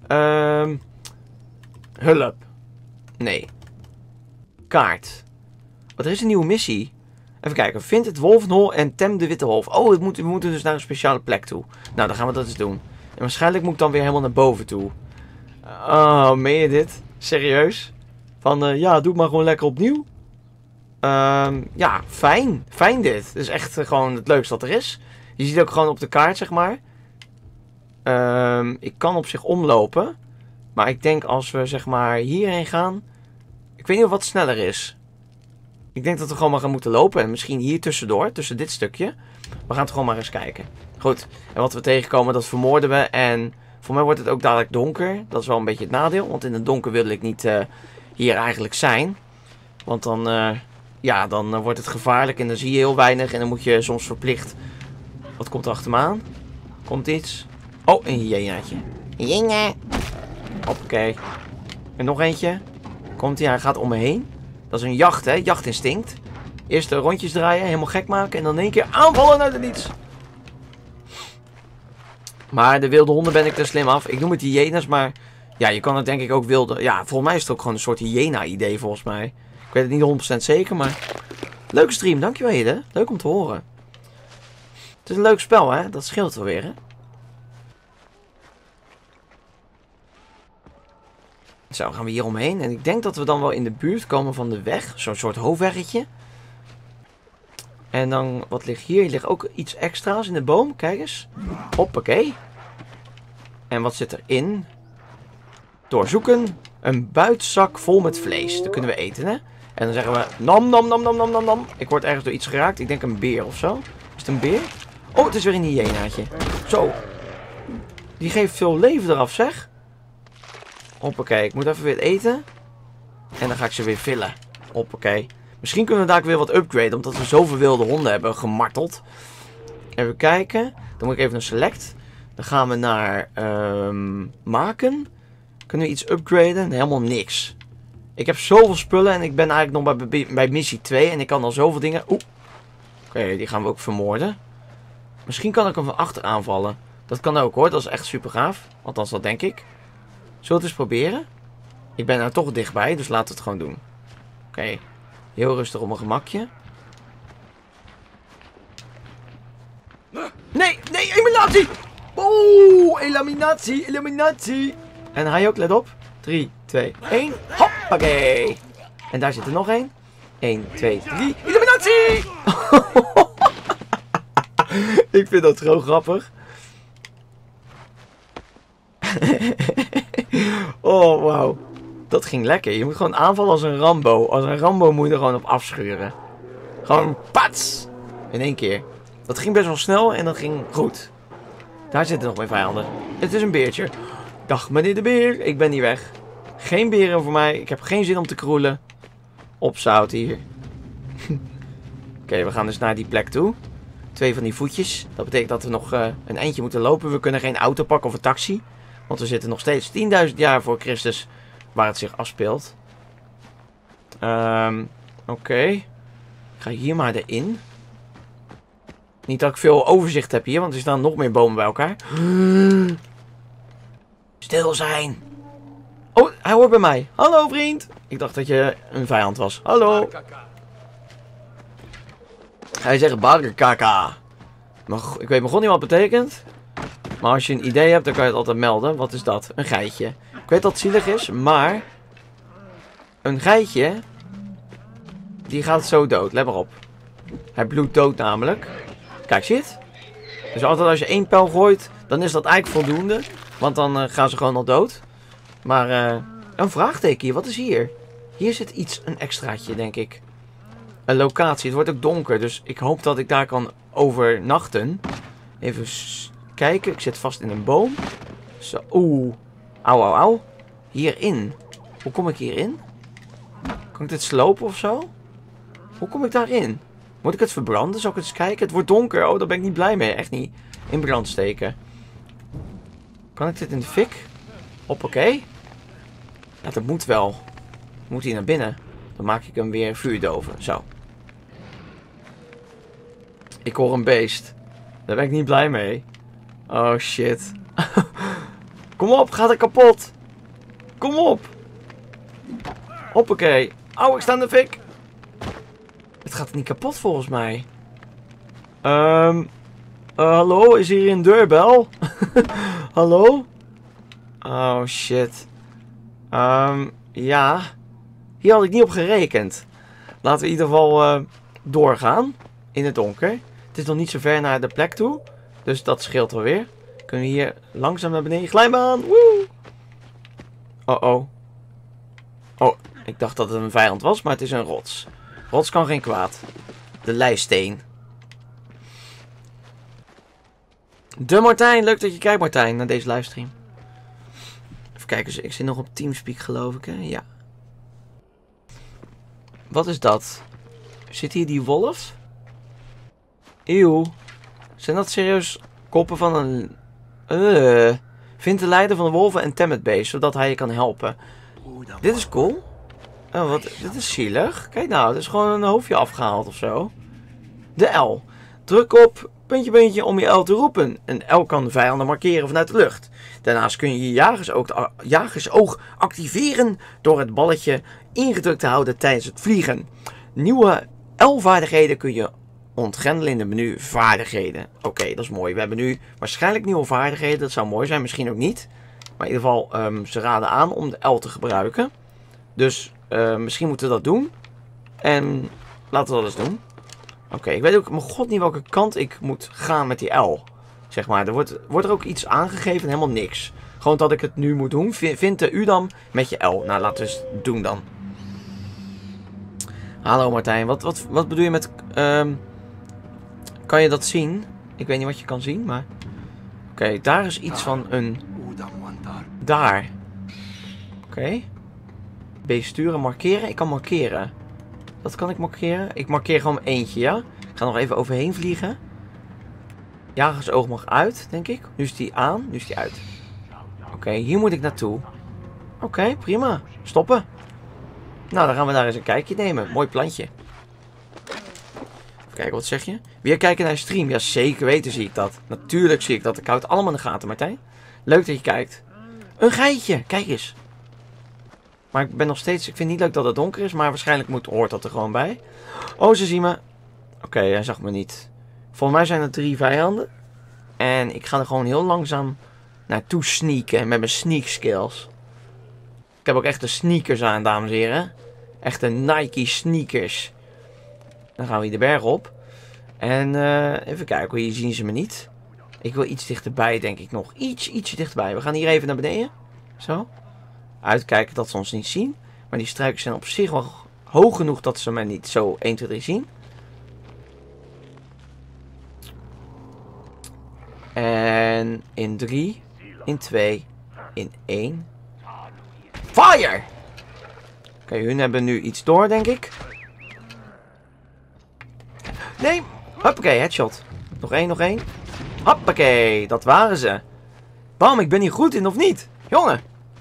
Hulp. Nee. Kaart. Wat, er is een nieuwe missie. Even kijken. Vind het wolvenhol en tem de witte wolf. Oh, we moeten dus naar een speciale plek toe. Nou, dan gaan we dat eens doen. En waarschijnlijk moet ik dan weer helemaal naar boven toe. Oh, meen je dit? Serieus? Van, ja, doe het maar gewoon lekker opnieuw. Ja, fijn. Fijn dit. Het is echt gewoon het leukste wat er is. Je ziet ook gewoon op de kaart, zeg maar. Ik kan op zich omlopen. Maar ik denk als we, zeg maar, hierheen gaan... Ik weet niet of wat sneller is. Ik denk dat we gewoon maar gaan moeten lopen. En misschien hier tussendoor, tussen dit stukje. We gaan het gewoon maar eens kijken. Goed. En wat we tegenkomen, dat vermoorden we. En voor mij wordt het ook dadelijk donker. Dat is wel een beetje het nadeel. Want in het donker wil ik niet hier eigenlijk zijn. Want dan... ja, dan wordt het gevaarlijk en dan zie je heel weinig. En dan moet je soms verplicht... Wat komt er achter me aan? Komt iets? Oh, een hyenaatje. Hyena. Hoppakee. En nog eentje. Komt hij gaat om me heen. Dat is een jacht, hè? Jachtinstinct. Eerst de rondjes draaien, helemaal gek maken. En dan in één keer aanvallen uit het niets. Maar de wilde honden ben ik er slim af. Ik noem het hyena's, maar... Ja, je kan het denk ik ook wilde... Ja, volgens mij is het ook gewoon een soort hyena-idee volgens mij. Ik weet het niet 100% zeker, maar... Leuke stream, dankjewel Hidde. Leuk om te horen. Het is een leuk spel, hè? Dat scheelt wel weer, hè? Zo, gaan we hier omheen. En ik denk dat we dan wel in de buurt komen van de weg. Zo'n soort hoofdweggetje. En dan, wat ligt hier? Hier ligt ook iets extra's in de boom. Kijk eens. Hoppakee. En wat zit erin? Doorzoeken. Een buitzak vol met vlees. Dat kunnen we eten, hè? En dan zeggen we... Nam, nam, nam, nam, nam, nam, nam. Ik word ergens door iets geraakt. Ik denk een beer of zo. Is het een beer? Oh, het is weer een hyenaatje. Zo. Die geeft veel leven eraf, zeg. Hoppakee, ik moet even weer eten. En dan ga ik ze weer vullen. Hoppakee. Misschien kunnen we daar weer wat upgraden. Omdat we zoveel wilde honden hebben gemarteld. Even kijken. Dan moet ik even naar select. Dan gaan we naar maken. Kunnen we iets upgraden? Helemaal niks. Ik heb zoveel spullen. En ik ben eigenlijk nog bij missie 2. En ik kan al zoveel dingen. Oeh. Oké, die gaan we ook vermoorden. Misschien kan ik hem van achter aanvallen. Dat kan ook hoor. Dat is echt super gaaf. Althans, dat denk ik. Zullen we het eens proberen? Ik ben nou toch dichtbij, dus laten we het gewoon doen. Oké. Heel rustig op mijn gemakje. Nee, nee, eliminatie! Oeh, eliminatie, eliminatie. En hij ook, let op. 3, 2, 1. Hoppakee. En daar zit er nog één. 1, 2, 3. Eliminatie! Ik vind dat zo grappig. Oh, wauw. Dat ging lekker. Je moet gewoon aanvallen als een Rambo. Als een Rambo moet je er gewoon op afschuren. Gewoon pats! In één keer. Dat ging best wel snel en dat ging goed. Daar zitten nog meer vijanden. Het is een beertje. Dag meneer de beer. Ik ben niet weg. Geen beren voor mij. Ik heb geen zin om te kroelen. Opzout hier. Oké, we gaan dus naar die plek toe. 2 van die voetjes. Dat betekent dat we nog een eindje moeten lopen. We kunnen geen auto pakken of een taxi. Want we zitten nog steeds 10.000 jaar voor Christus waar het zich afspeelt. Oké. Ik ga hier maar erin. Niet dat ik veel overzicht heb hier, want er staan nog meer bomen bij elkaar. Stil zijn. Oh, hij hoort bij mij. Hallo vriend. Ik dacht dat je een vijand was. Hallo. Hij zegt barkaka. Ik weet nog niet wat het betekent. Maar als je een idee hebt, dan kan je het altijd melden. Wat is dat? Een geitje. Ik weet dat het zielig is, maar... Een geitje... Die gaat zo dood. Let maar op. Hij bloedt dood namelijk. Kijk, zie je het? Dus altijd als je 1 pijl gooit, dan is dat eigenlijk voldoende. Want dan gaan ze gewoon al dood. Maar een vraagteken hier. Wat is hier? Hier zit iets, een extraatje, denk ik. Een locatie. Het wordt ook donker, dus ik hoop dat ik daar kan overnachten. Even kijken. Ik zit vast in een boom. Zo. Oeh. Auw, auw, auw. Hierin. Hoe kom ik hierin? Kan ik dit slopen of zo? Hoe kom ik daarin? Moet ik het verbranden? Zal ik het eens kijken? Het wordt donker. Oh, daar ben ik niet blij mee. Echt niet. In brand steken. Kan ik dit in de fik? Hoppakee. Ja, dat moet wel. Moet hij naar binnen. Dan maak ik hem weer vuurdoven. Zo. Ik hoor een beest. Daar ben ik niet blij mee. Oh shit. Kom op, gaat er kapot. Kom op. Hoppakee. Oh, ik sta in de fik. Het gaat niet kapot volgens mij. Hallo, is hier een deurbel? Hallo? Oh shit. Ja. Hier had ik niet op gerekend. Laten we in ieder geval doorgaan. In het donker. Het is nog niet zo ver naar de plek toe. Dus dat scheelt wel weer. Kunnen we hier langzaam naar beneden. Glijbaan. Woe! Oh oh. Oh, ik dacht dat het een vijand was, maar het is een rots. Rots kan geen kwaad. De lijsteen. De Martijn, leuk dat je kijkt Martijn, naar deze livestream. Even kijken, ik zit nog op Teamspeak geloof ik hè, ja. Wat is dat? Zit hier die wolf? Eeuw. Zijn dat serieus koppen van een... Vind de leider van de wolven en tem het beest, zodat hij je kan helpen. Dit is cool. Oh, wat, dit is zielig. Kijk nou, het is gewoon een hoofdje afgehaald of zo. De L. Druk op puntje puntje om je L te roepen. Een L kan vijanden markeren vanuit de lucht. Daarnaast kun je je jagersoog activeren door het balletje ingedrukt te houden tijdens het vliegen. Nieuwe L-vaardigheden kun je ontgrendelen in het menu vaardigheden. Oké, dat is mooi. We hebben nu waarschijnlijk nieuwe vaardigheden. Dat zou mooi zijn, misschien ook niet. Maar in ieder geval, ze raden aan om de L te gebruiken. Dus misschien moeten we dat doen. En laten we dat eens doen. Oké, ik weet ook mijn god niet welke kant ik moet gaan met die L. Zeg maar, er wordt er ook iets aangegeven, helemaal niks. Gewoon dat ik het nu moet doen. Vind de Udam met je L. Nou, laten we het doen dan. Hallo Martijn, wat bedoel je met... kan je dat zien? Ik weet niet wat je kan zien, maar... Oké, daar is iets van een... Daar. Oké. Besturen, markeren. Ik kan markeren. Wat kan ik markeren? Ik markeer gewoon eentje, ja? Ik ga nog even overheen vliegen. Jagersoog mag uit, denk ik. Nu is die aan, nu is die uit. Oké, hier moet ik naartoe. Oké, prima. Stoppen. Nou, dan gaan we daar eens een kijkje nemen. Mooi plantje. Even kijken, wat zeg je? Weer kijken naar je stream. Ja, zeker weten zie ik dat. Natuurlijk zie ik dat. Ik hou het allemaal in de gaten, Martijn. Leuk dat je kijkt. Een geitje. Kijk eens. Maar ik ben nog steeds... Ik vind het niet leuk dat het donker is. Maar waarschijnlijk hoort dat er gewoon bij. Oh, ze zien me. Oké, hij zag me niet. Volgens mij zijn er 3 vijanden. En ik ga er gewoon heel langzaam naartoe sneaken. Met mijn sneak skills. Ik heb ook echte sneakers aan, dames en heren. Echte Nike sneakers. Dan gaan we hier de berg op. En even kijken, hier zien ze me niet. Ik wil iets dichterbij, denk ik nog. Ietsje dichterbij. We gaan hier even naar beneden. Zo. Uitkijken dat ze ons niet zien. Maar die struiken zijn op zich wel hoog genoeg dat ze mij niet zo 1, 2, 3 zien. En in 3, in 2, in 1. Fire! Oké, hun hebben nu iets door, denk ik. Nee! Hoppakee, headshot. Nog één. Hoppakee, dat waren ze. Bam, ik ben hier goed in, of niet? Jongen!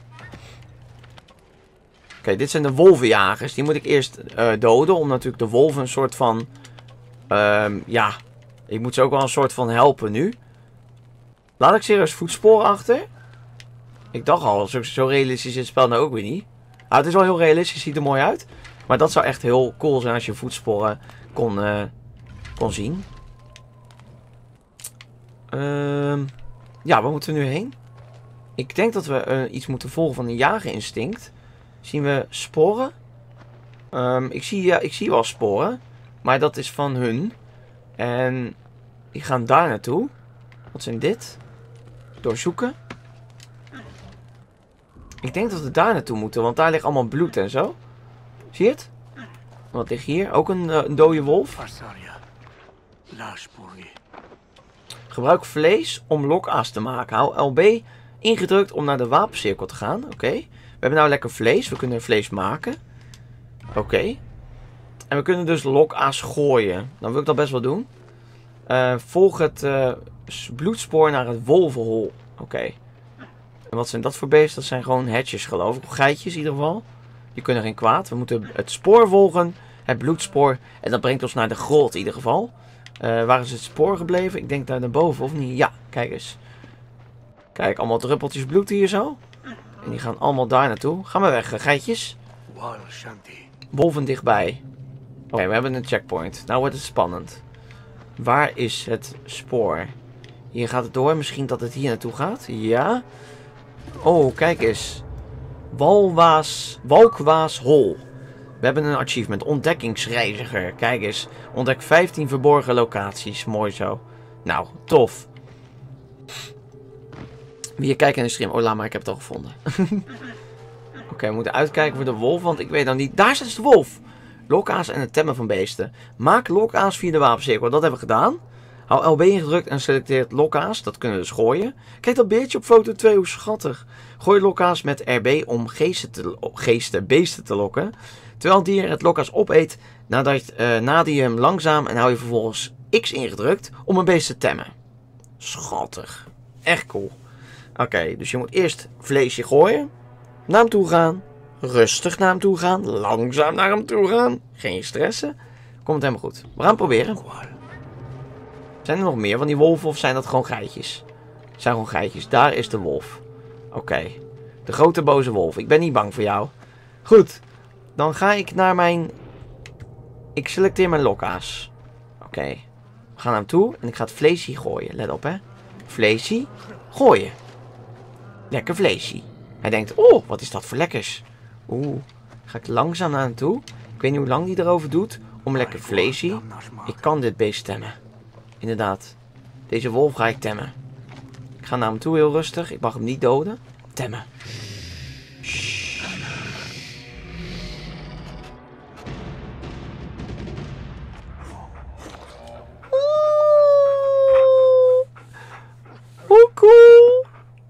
Oké, dit zijn de wolvenjagers. Die moet ik eerst doden, om natuurlijk de wolven een soort van... ja, ik moet ze ook wel een soort van helpen nu. Laat ik serieus voetsporen achter? Ik dacht al, zo realistisch is het spel nou ook weer niet. Ah, het is wel heel realistisch, ziet er mooi uit. Maar dat zou echt heel cool zijn als je voetsporen kon zien. Ja, waar moeten we nu heen? Ik denk dat we iets moeten volgen van een jagerinstinct. Zien we sporen? Ik zie wel sporen. Maar dat is van hun. En die gaan daar naartoe. Wat zijn dit? Doorzoeken. Ik denk dat we daar naartoe moeten, want daar ligt allemaal bloed en zo. Zie je het? Wat ligt hier? Ook een dode wolf. Gebruik vlees om lokaas te maken. Hou LB ingedrukt om naar de wapencirkel te gaan. Oké. We hebben nou lekker vlees. We kunnen vlees maken. Oké. En we kunnen dus lokaas gooien. Dan wil ik dat best wel doen. Volg het bloedspoor naar het wolvenhol. Oké. En wat zijn dat voor beesten? Dat zijn gewoon hatches, geloof ik. Geitjes in ieder geval. Die kunnen geen kwaad. We moeten het spoor volgen. Het bloedspoor. En dat brengt ons naar de grot in ieder geval. Waar is het spoor gebleven? Ik denk daar naar boven, of niet? Ja, kijk eens. Kijk, allemaal druppeltjes bloed hier zo. En die gaan allemaal daar naartoe. Ga maar weg, geitjes. Wolven dichtbij. Oké, we hebben een checkpoint. Nou wordt het spannend. Waar is het spoor? Hier gaat het door. Misschien dat het hier naartoe gaat. Ja. Oh, kijk eens. Walkwaashol. We hebben een achievement. Ontdekkingsreiziger. Kijk eens. Ontdek 15 verborgen locaties. Mooi zo. Nou, tof. Wie kijkt in de stream. Oh, laat maar. Ik heb het al gevonden. Oké, we moeten uitkijken voor de wolf. Want ik weet dan niet. Daar staat de wolf. Lokaas en het temmen van beesten. Maak lokaas via de wapencirkel. Dat hebben we gedaan. Hou LB ingedrukt en selecteer lokaas. Dat kunnen we dus gooien. Kijk dat beertje op foto 2. Hoe schattig. Gooi lokaas met RB om beesten te lokken. Terwijl het dier het lokaas opeet. Nadat je hem langzaam en hou je vervolgens X ingedrukt om een beest te temmen. Schattig. Echt cool. Oké, dus je moet eerst vleesje gooien. Naar hem toe gaan. Rustig naar hem toe gaan. Langzaam naar hem toe gaan. Geen stressen. Komt helemaal goed. We gaan het proberen. Zijn er nog meer van die wolven of zijn dat gewoon geitjes? Het zijn gewoon geitjes. Daar is de wolf. Oké. De grote boze wolf. Ik ben niet bang voor jou. Goed. Dan ga ik naar mijn... Ik selecteer mijn lokaas. Oké. We gaan naar hem toe en ik ga het vleesje gooien. Let op, hè. Vleesje. Gooien. Lekker vleesje. Hij denkt, oh, wat is dat voor lekkers. Oeh. Ga ik langzaam naar hem toe. Ik weet niet hoe lang die erover doet. Om lekker vleesje. Ik kan dit beest temmen. Inderdaad. Deze wolf ga ik temmen. Ik ga naar hem toe heel rustig. Ik mag hem niet doden. Temmen. Shh. Hoe cool.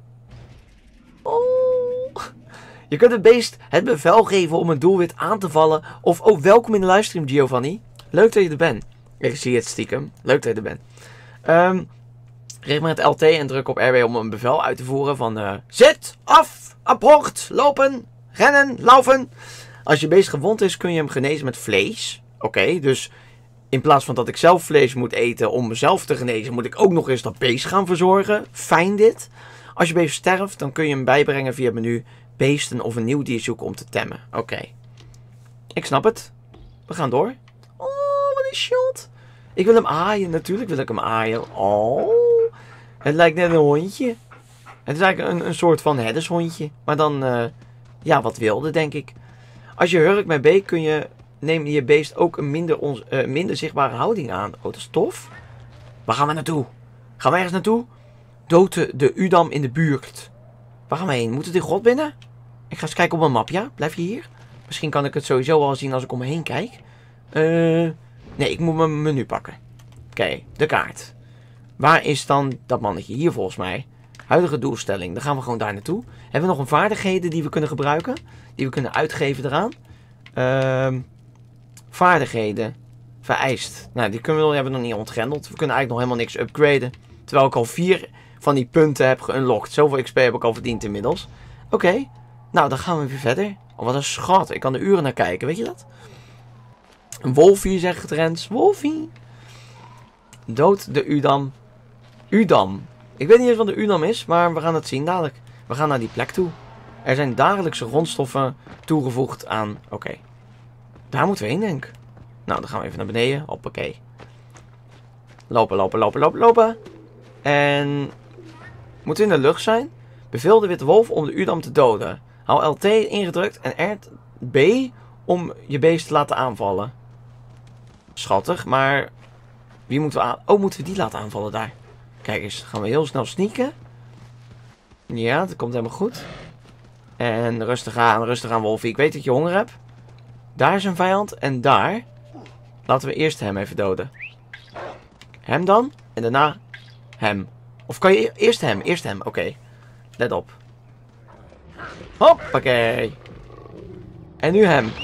Oh. Je kunt het beest het bevel geven om een doelwit aan te vallen. Of, oh, welkom in de livestream, Giovanni. Leuk dat je er bent. Ik zie het stiekem. Leuk dat je er bent. Richt maar het LT en druk op RB om een bevel uit te voeren van... Zet, af, apport, lopen, rennen, laufen. Als je beest gewond is, kun je hem genezen met vlees. Oké, dus in plaats van dat ik zelf vlees moet eten om mezelf te genezen, moet ik ook nog eens dat beest gaan verzorgen. Fijn dit. Als je beest sterft, dan kun je hem bijbrengen via het menu beesten of een nieuw dier zoeken om te temmen. Oké. Ik snap het. We gaan door. Oh, wat een shot. Ik wil hem aaien. Natuurlijk wil ik hem aaien. Oh. Het lijkt net een hondje. Het is eigenlijk een soort van herdershondje. Maar dan, ja, wat wilde, denk ik. Als je hurkt met B kun je neem je beest ook een minder zichtbare houding aan. Oh, dat is tof. Waar gaan we naartoe? Gaan we ergens naartoe? Dood de Udam in de buurt. Waar gaan we heen? Moeten we die grot binnen? Ik ga eens kijken op mijn map, ja? Blijf je hier? Misschien kan ik het sowieso wel zien als ik om me heen kijk. Nee, ik moet mijn menu pakken. Oké, de kaart. Waar is dan dat mannetje? Hier volgens mij. Huidige doelstelling. Dan gaan we gewoon daar naartoe. Hebben we nog een vaardigheden die we kunnen gebruiken? Die we kunnen uitgeven eraan? Vaardigheden. Vereist. Nou, die hebben we nog niet ontgrendeld. We kunnen eigenlijk nog helemaal niks upgraden. Terwijl ik al 4 van die punten heb geunlocked. Zoveel XP heb ik al verdiend inmiddels. Oké. Nou, dan gaan we weer verder. Oh, wat een schat. Ik kan er uren naar kijken. Weet je dat? Een wolfie, zegt Rens. Wolfie. Dood de Udam. Udam. Ik weet niet eens wat de Udam is, maar we gaan het zien dadelijk. We gaan naar die plek toe. Er zijn dagelijkse grondstoffen toegevoegd aan... Oké. Daar moeten we heen, denk ik. Nou, dan gaan we even naar beneden. Hoppakee. Lopen, lopen, lopen, lopen, lopen. En... Moeten we in de lucht zijn? Beveel de witte wolf om de Udam te doden. Hou LT ingedrukt en B om je beest te laten aanvallen. Schattig, maar... Wie moeten we aan... Oh, moeten we die laten aanvallen daar? Kijk eens, gaan we heel snel sneaken. Ja, dat komt helemaal goed. En rustig aan Wolfie. Ik weet dat je honger hebt. Daar is een vijand en daar. Laten we eerst hem even doden. Hem dan en daarna hem. Of kan je eerst hem? Eerst hem, oké. Let op. Hoppakee. En nu hem.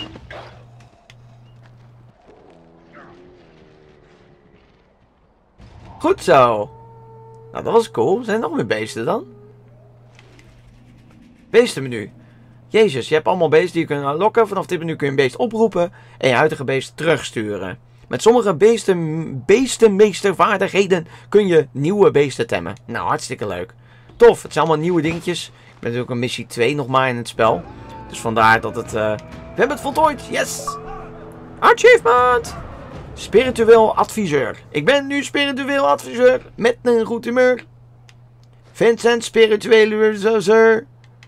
Goed zo. Nou, dat was cool. Zijn er nog meer beesten dan? Beestenmenu. Jezus, je hebt allemaal beesten die je kunt lokken. Vanaf dit menu kun je een beest oproepen en je huidige beest terugsturen. Met sommige beestenmeestervaardigheden kun je nieuwe beesten temmen. Nou, hartstikke leuk. Tof, het zijn allemaal nieuwe dingetjes. Ik ben natuurlijk een missie 2 nog maar in het spel. Dus vandaar dat het... We hebben het voltooid. Yes! Achievement! Spiritueel adviseur. Ik ben nu spiritueel adviseur. Met een goed humeur. Vincent, spirituele adviseur.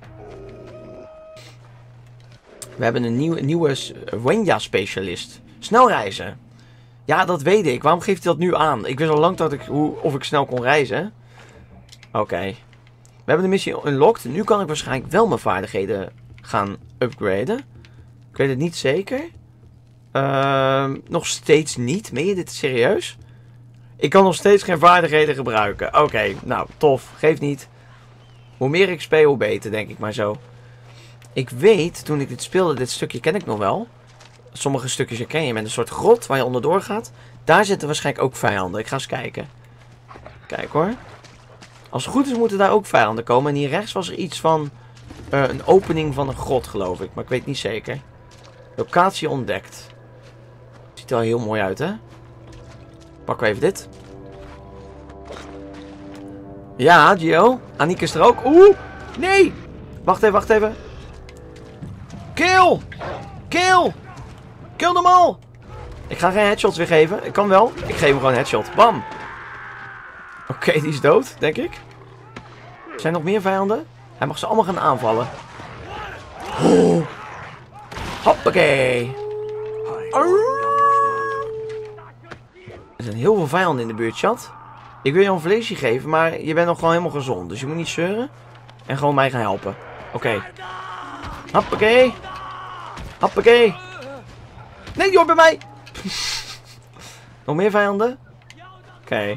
We hebben een nieuwe Wenya-specialist. Snel reizen. Ja, dat weet ik. Waarom geeft hij dat nu aan? Ik wist al lang dat of ik snel kon reizen. Oké. We hebben de missie unlocked. Nu kan ik waarschijnlijk wel mijn vaardigheden gaan upgraden. Ik weet het niet zeker. Nog steeds niet. Meen je dit serieus? Ik kan nog steeds geen vaardigheden gebruiken. Oké, nou, tof. Geeft niet. Hoe meer XP, hoe beter, denk ik maar zo. Ik weet, toen ik dit speelde, dit stukje ken ik nog wel. Sommige stukjes herken je met een soort grot waar je onderdoor gaat. Daar zitten waarschijnlijk ook vijanden. Ik ga eens kijken. Kijk hoor. Als het goed is moeten daar ook vijanden komen. En hier rechts was er iets van een opening van een grot, geloof ik. Maar ik weet niet zeker. Locatie ontdekt. Ziet er wel heel mooi uit, hè? Pakken we even dit. Ja, Gio. Aniek is er ook. Oeh! Nee! Wacht even, wacht even. Kill! Kill! Kill them all! Ik ga geen headshots weer geven. Ik kan wel. Ik geef hem gewoon een headshot. Bam! Oké, die is dood, denk ik. Er zijn nog meer vijanden. Hij mag ze allemaal gaan aanvallen. Oh. Hoppakee! Er zijn heel veel vijanden in de buurt, chat. Ik wil je een vleesje geven, maar je bent nog gewoon helemaal gezond. Dus je moet niet zeuren. En gewoon mij gaan helpen. Oké. Hoppakee! Hoppakee! Nee, joh, bij mij! Nog meer vijanden? Oké.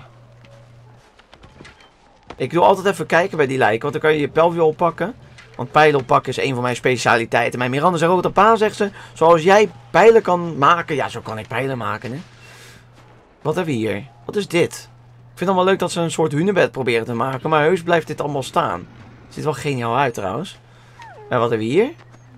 Ik wil altijd even kijken bij die lijken, want dan kan je je pijl oppakken. Want pijlen oppakken is een van mijn specialiteiten. Mijn Miranda zei ook, pa, zegt ze, zoals jij pijlen kan maken, ja, zo kan ik pijlen maken, hè. Wat hebben we hier? Wat is dit? Ik vind het wel leuk dat ze een soort hunebed proberen te maken, maar heus blijft dit allemaal staan. Ziet er wel geniaal uit trouwens. Wat hebben we hier?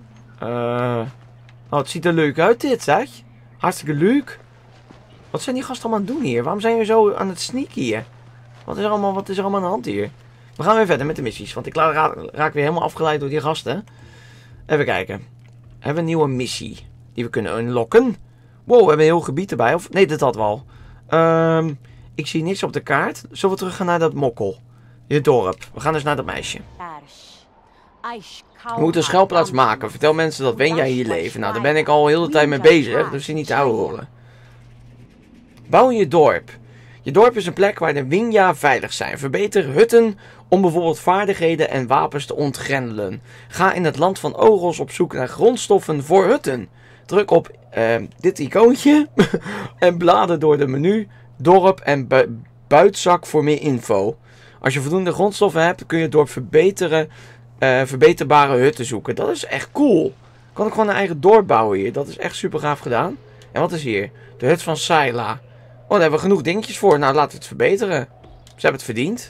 Oh, het ziet er leuk uit dit, zeg. Hartstikke leuk. Wat zijn die gasten allemaal aan het doen hier? Waarom zijn we zo aan het sneaken hier? Wat is er allemaal aan de hand hier? We gaan weer verder met de missies, want ik raak weer helemaal afgeleid door die gasten. Even kijken. Hebben we een nieuwe missie die we kunnen unlocken? Wow, we hebben een heel gebied erbij. Of nee, dit hadden we al. Ik zie niks op de kaart. Zullen we terug gaan naar dat mokkel? Je dorp. We gaan dus naar dat meisje. We moeten een schuilplaats maken. Vertel mensen dat Wenja hier leven. Nou, daar ben ik al heel de tijd mee bezig. Dus die niet te horen. Bouw je dorp. Je dorp is een plek waar de Wenja veilig zijn. Verbeter hutten om bijvoorbeeld vaardigheden en wapens te ontgrendelen. Ga in het land van Ogos op zoek naar grondstoffen voor hutten. Druk op dit icoontje en blader door de menu, dorp en buitzak voor meer info. Als je voldoende grondstoffen hebt, kun je het dorp verbeterbare hutten zoeken. Dat is echt cool. Kan ik gewoon een eigen dorp bouwen hier. Dat is echt super gaaf gedaan. En wat is hier? De hut van Sayla. Oh, daar hebben we genoeg dingetjes voor. Nou, laten we het verbeteren. Ze hebben het verdiend.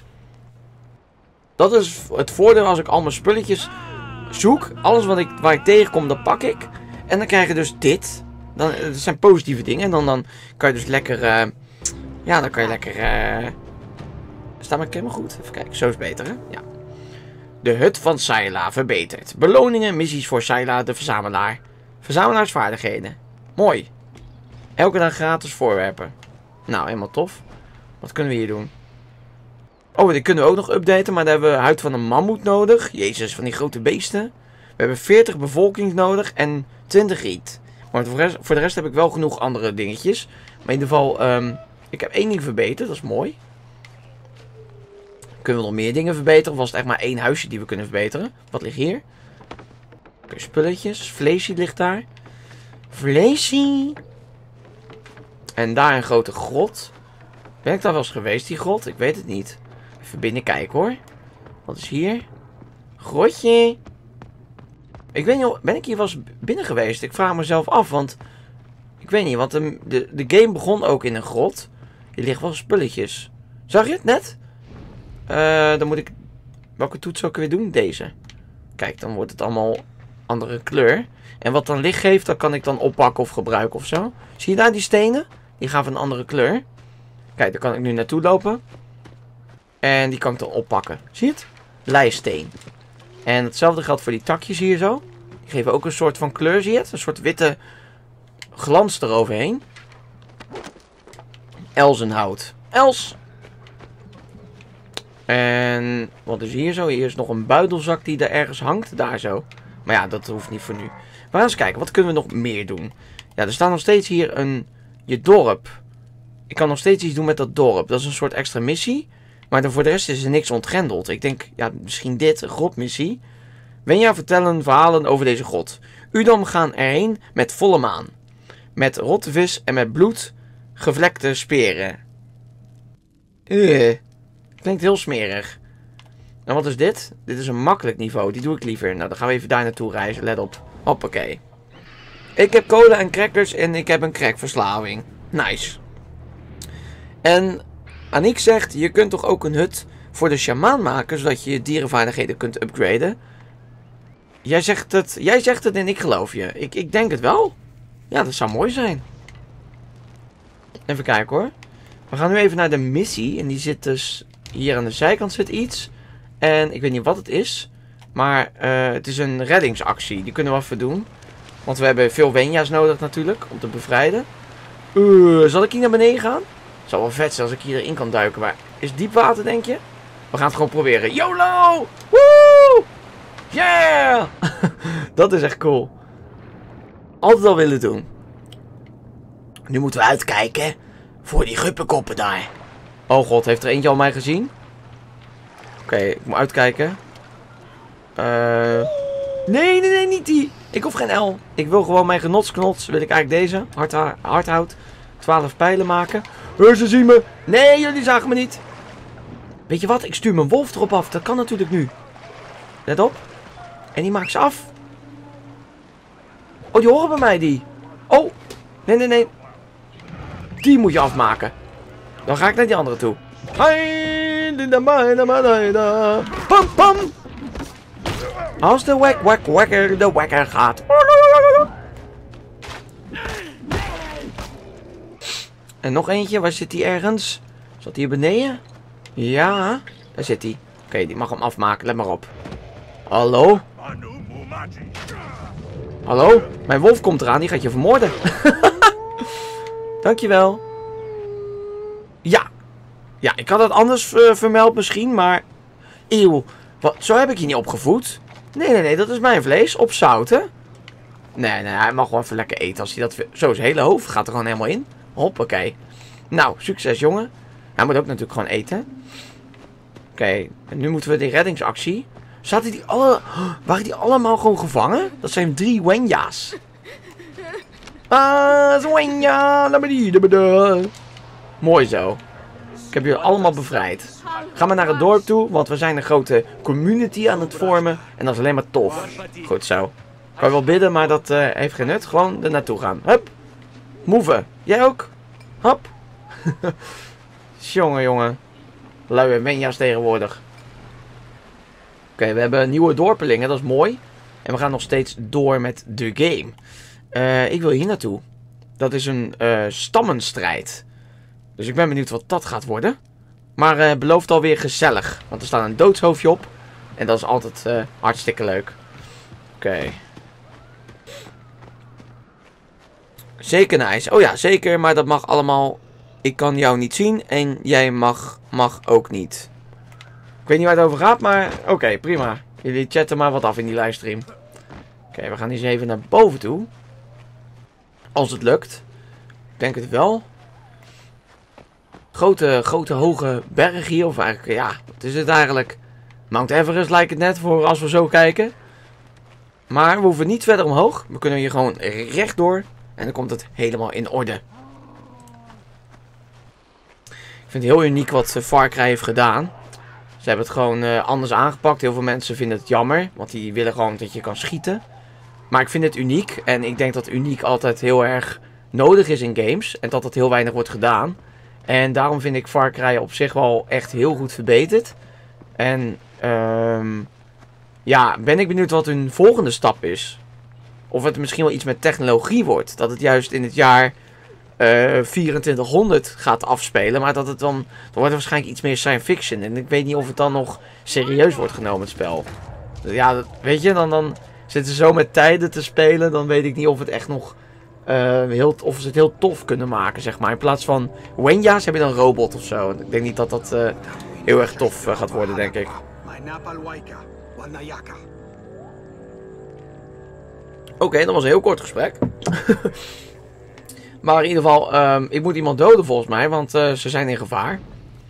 Dat is het voordeel als ik al mijn spulletjes zoek. Alles waar ik tegenkom, dat pak ik. En dan krijg je dus dit. Dat zijn positieve dingen. En dan kan je dus lekker... ja, dan kan je lekker... Staat mijn camera goed? Even kijken. Zo is beter, hè? Ja. De hut van Sayla verbeterd. Beloningen, missies voor Sayla, de verzamelaar. Verzamelaarsvaardigheden. Mooi. Elke dag gratis voorwerpen. Nou, helemaal tof. Wat kunnen we hier doen? Oh, die kunnen we ook nog updaten. Maar daar hebben we huid van een mammoet nodig. Jezus, van die grote beesten. We hebben 40 bevolking nodig en 20 riet. Maar voor de rest heb ik wel genoeg andere dingetjes. Maar in ieder geval, ik heb 1 ding verbeterd. Dat is mooi. Kunnen we nog meer dingen verbeteren? Of was het echt maar 1 huisje die we kunnen verbeteren? Wat ligt hier? Oké, spulletjes. Vleesie ligt daar. Vleesie. En daar een grote grot. Ben ik daar wel eens geweest, die grot? Ik weet het niet. Even binnen kijken hoor. Wat is hier? Grotje. Ik weet niet, ben ik hier wel eens binnen geweest? Ik vraag mezelf af, want... Ik weet niet, want de game begon ook in een grot. Hier liggen wel spulletjes. Zag je het net? Dan moet ik... Welke toets zou ik weer doen? Deze. Kijk, dan wordt het allemaal andere kleur. En wat dan licht geeft, dat kan ik dan oppakken of gebruiken of zo. Zie je daar die stenen? Die gaan van een andere kleur. Kijk, daar kan ik nu naartoe lopen. En die kan ik dan oppakken. Zie je het? Leisteen. En hetzelfde geldt voor die takjes hier zo. Die geven ook een soort van kleur, zie je het? Een soort witte glans eroverheen. Elzenhout. Els! En wat is hier zo? Hier is nog een buidelzak die er ergens hangt. Daar zo. Maar ja, dat hoeft niet voor nu. We gaan eens kijken. Wat kunnen we nog meer doen? Ja, er staat nog steeds hier je dorp. Ik kan nog steeds iets doen met dat dorp. Dat is een soort extra missie. Maar voor de rest is er niks ontgrendeld. Ik denk, ja, misschien dit. Een grotmissie. Wenja vertellen verhalen over deze grot. Udam gaan erheen met volle maan. Met rotte vis en met bloed gevlekte speren. Klinkt heel smerig. En wat is dit? Dit is een makkelijk niveau. Die doe ik liever. Nou, dan gaan we even daar naartoe reizen. Let op. Hoppakee. Ik heb cola en crackers en ik heb een crackverslaving. Nice. En Aniek zegt, je kunt toch ook een hut voor de sjamaan maken, zodat je je dierenvaardigheden kunt upgraden. Jij zegt het en ik geloof je. Ik denk het wel. Ja, dat zou mooi zijn. Even kijken hoor. We gaan nu even naar de missie. En die zit dus hier aan de zijkant zit iets. En ik weet niet wat het is. Maar het is een reddingsactie. Die kunnen we even doen. Want we hebben veel Wenja's nodig natuurlijk. Om te bevrijden. Zal ik hier naar beneden gaan? Het zou wel vet zijn als ik hierin kan duiken. Maar is het diep water denk je? We gaan het gewoon proberen. YOLO! Woo! Yeah! Dat is echt cool. Altijd al willen doen. Nu moeten we uitkijken voor die guppenkoppen daar. Oh god, heeft er eentje al mij gezien? Oké, ik moet uitkijken. Nee, niet die. Ik hoef geen L. Ik wil gewoon mijn genotsknots. Wil ik eigenlijk deze. Hardhout. 12 pijlen maken. Ze zien me. Nee, jullie zagen me niet. Weet je wat? Ik stuur mijn wolf erop af. Dat kan natuurlijk nu. Let op. En die maakt ze af. Oh, die horen bij mij die. Oh. Nee. Die moet je afmaken. Dan ga ik naar die andere toe. Pam, pam. Als de wekker gaat. En nog eentje. Waar zit die ergens? Zat hij hier beneden? Ja. Daar zit hij. Oké, die mag hem afmaken. Let maar op. Hallo? Hallo? Mijn wolf komt eraan. Die gaat je vermoorden. Dankjewel. Ja. Ja, ik had het anders vermeld misschien, maar... Eeuw. Wat, zo heb ik je niet opgevoed. Nee, dat is mijn vlees. Op zouten. Nee, hij mag wel even lekker eten als hij dat... Zo, zijn hele hoofd gaat er gewoon helemaal in. Hoppakee. Nou, succes jongen. Hij moet ook natuurlijk gewoon eten. Oké, en nu moeten we die reddingsactie. Waren die allemaal gewoon gevangen? Dat zijn 3 Wenja's. Wenja. Mooi zo. Ik heb jullie allemaal bevrijd. Ga maar naar het dorp toe, want we zijn een grote community aan het vormen. En dat is alleen maar tof. Goed zo. Kan je wel bidden, maar dat heeft geen nut. Gewoon er naartoe gaan. Hup. Move. Jij ook? Hop. Jongen. Luie Wenja's tegenwoordig. Oké, we hebben nieuwe dorpelingen, dat is mooi. En we gaan nog steeds door met de game. Ik wil hier naartoe. Dat is een stammenstrijd. Dus ik ben benieuwd wat dat gaat worden. Maar het belooft alweer gezellig. Want er staat een doodshoofdje op. En dat is altijd hartstikke leuk. Oké. Zeker nice. Oh ja, zeker. Maar dat mag allemaal... Ik kan jou niet zien. En jij mag ook niet. Ik weet niet waar het over gaat. Maar oké, prima. Jullie chatten maar wat af in die livestream. Oké, we gaan eens even naar boven toe. Als het lukt. Ik denk het wel. Grote hoge berg hier. Of eigenlijk, ja, wat is het eigenlijk? Mount Everest lijkt het net voor als we zo kijken. Maar we hoeven niet verder omhoog. We kunnen hier gewoon rechtdoor. En dan komt het helemaal in orde. Ik vind het heel uniek wat Far Cry heeft gedaan. Ze hebben het gewoon anders aangepakt. Heel veel mensen vinden het jammer. Want die willen gewoon dat je kan schieten. Maar ik vind het uniek. En ik denk dat uniek altijd heel erg nodig is in games. En dat dat heel weinig wordt gedaan. En daarom vind ik Far Cry op zich wel echt heel goed verbeterd. En ja, ben ik benieuwd wat hun volgende stap is. Of het misschien wel iets met technologie wordt. Dat het juist in het jaar 2400 gaat afspelen. Maar dat het dan wordt het waarschijnlijk iets meer science fiction. En ik weet niet of het dan nog serieus wordt genomen, het spel. Ja, weet je, dan zitten ze zo met tijden te spelen. Dan weet ik niet of het echt nog... of ze het heel tof kunnen maken, zeg maar. In plaats van Wenja's heb je dan een robot of zo. Ik denk niet dat dat heel erg tof gaat worden, denk ik. Oké, dat was een heel kort gesprek. Maar in ieder geval, ik moet iemand doden volgens mij, want ze zijn in gevaar.